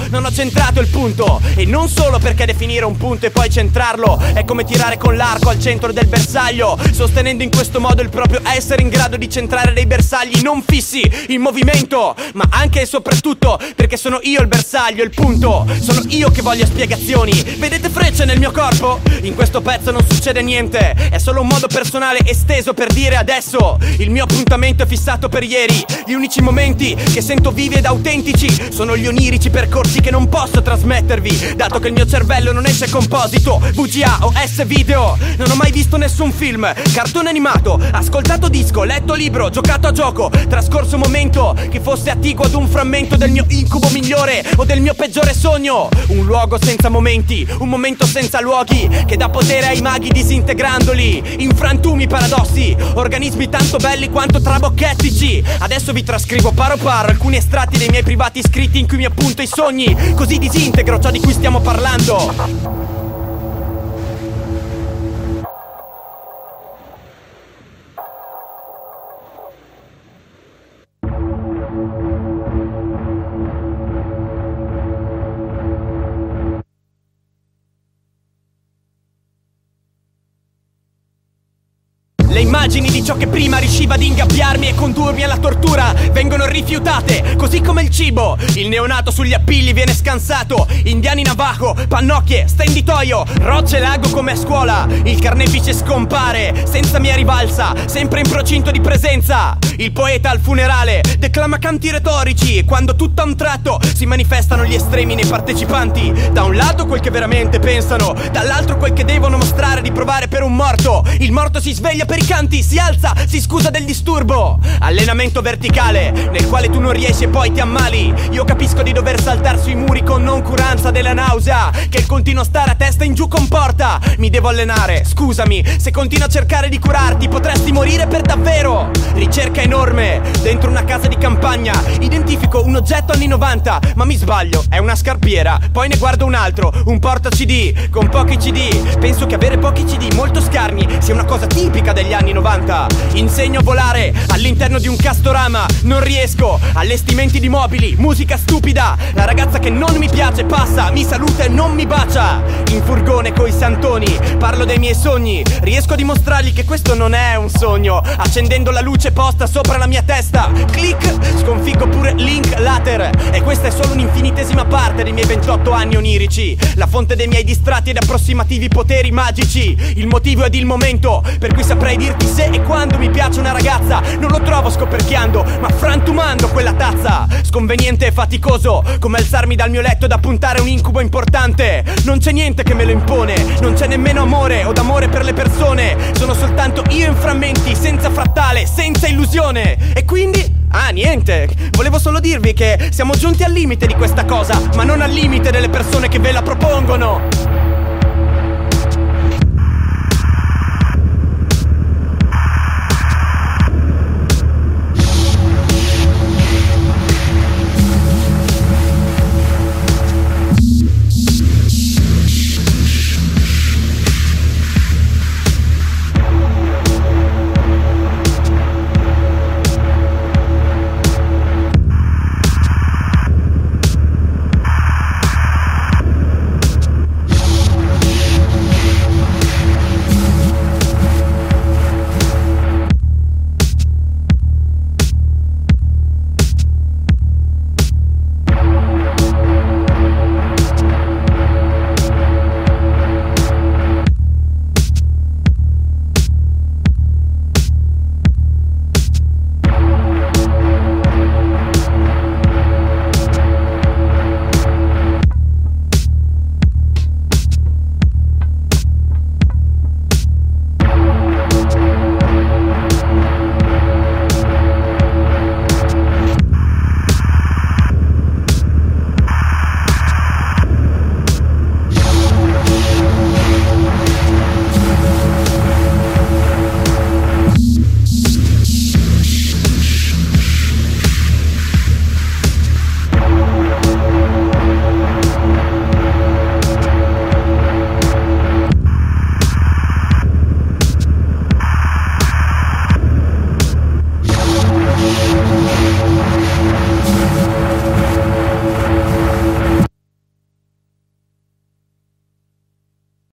Speaker 1: centrato il punto. E non solo perché definire un punto e poi centrarlo è come tirare con l'arco al centro del bersaglio, sostenendo in questo modo il proprio essere in grado di centrare dei bersagli non fissi in movimento, ma anche e soprattutto perché sono io il bersaglio, il punto. Sono io che voglio spiegazioni. Vedete frecce nel mio corpo? In questo pezzo non succede niente, è solo un modo personale esteso per dire adesso il mio appuntamento è fissato per ieri. Gli unici momenti che sento vivi ed autentici sono gli onirici percorsi che non posso trasmettervi, dato che il mio cervello non esce composito, V G A o S-video. Non ho mai visto nessun film, cartone animato, ascoltato disco, letto libro, giocato a gioco, trascorso momento che fosse attiguo ad un frammento del mio incubo migliore o del mio peggiore sogno. Un luogo senza momenti, un momento senza luoghi, che dà potere ai maghi disintegrandoli in frantumi paradossi, organismi tanto belli quanto trabocchettici. Adesso vi trascrivo paro paro alcuni estratti dei miei privati scritti in cui mi appunto i sogni, così disintegro ciò di cui stiamo parlando. Le immagini di ciò che prima riusciva ad ingabbiarmi e condurmi alla tortura vengono rifiutate, così come il cibo. Il neonato sugli appilli viene scansato, indiani navajo, pannocchie, stenditoio, rocce lago come a scuola. Il carnefice scompare, senza mia rivalsa, sempre in procinto di presenza. Il poeta al funerale declama canti retorici, quando tutto a un tratto si manifestano gli estremi nei partecipanti. Da un lato quel che veramente pensano, dall'altro quel che devono mostrare di provare per un morto. Il morto si sveglia per i canti, si alza, si scusa del disturbo. Allenamento verticale nel quale tu non riesci e poi ti ammali. Io capisco di dover saltare sui muri con noncuranza della nausea che il continuo stare a testa in giù comporta. Mi devo allenare, scusami, se continuo a cercare di curarti potresti morire per davvero. Ricerca enorme dentro una casa di campagna, identifico un oggetto anni novanta, ma mi sbaglio, è una scarpiera. Poi ne guardo un altro, un porta C D con pochi C D. Penso che avere pochi C D molto scarni sia una cosa tipica degli anni novanta. Insegno a volare all'interno di un castorama, non riesco. Allestimenti di mobili, musica stupida. La ragazza che non mi piace passa, mi saluta e non mi bacia. In furgone coi santoni parlo dei miei sogni, riesco a dimostrargli che questo non è un sogno, accendendo la luce posta sopra la mia testa. Click, sconfiggo pure Link Later. E questa è solo un'infinitesima parte dei miei ventotto anni onirici, la fonte dei miei distratti ed approssimativi poteri magici. Il motivo ed il momento per cui saprei dirti se e quando mi piace una ragazza. Non lo trovo scoperchiando, ma frantumando quella tazza. Sconveniente e faticoso come alzarmi dal mio letto ed appuntare un incubo importante. Non c'è niente che me lo impone, non c'è nemmeno amore o d'amore per le persone. Sono soltanto io in frammenti, senza frattale, senza illusione. E quindi... ah, niente, volevo solo dirvi che siamo giunti al limite di questa cosa, ma non al limite delle persone che ve la propongono.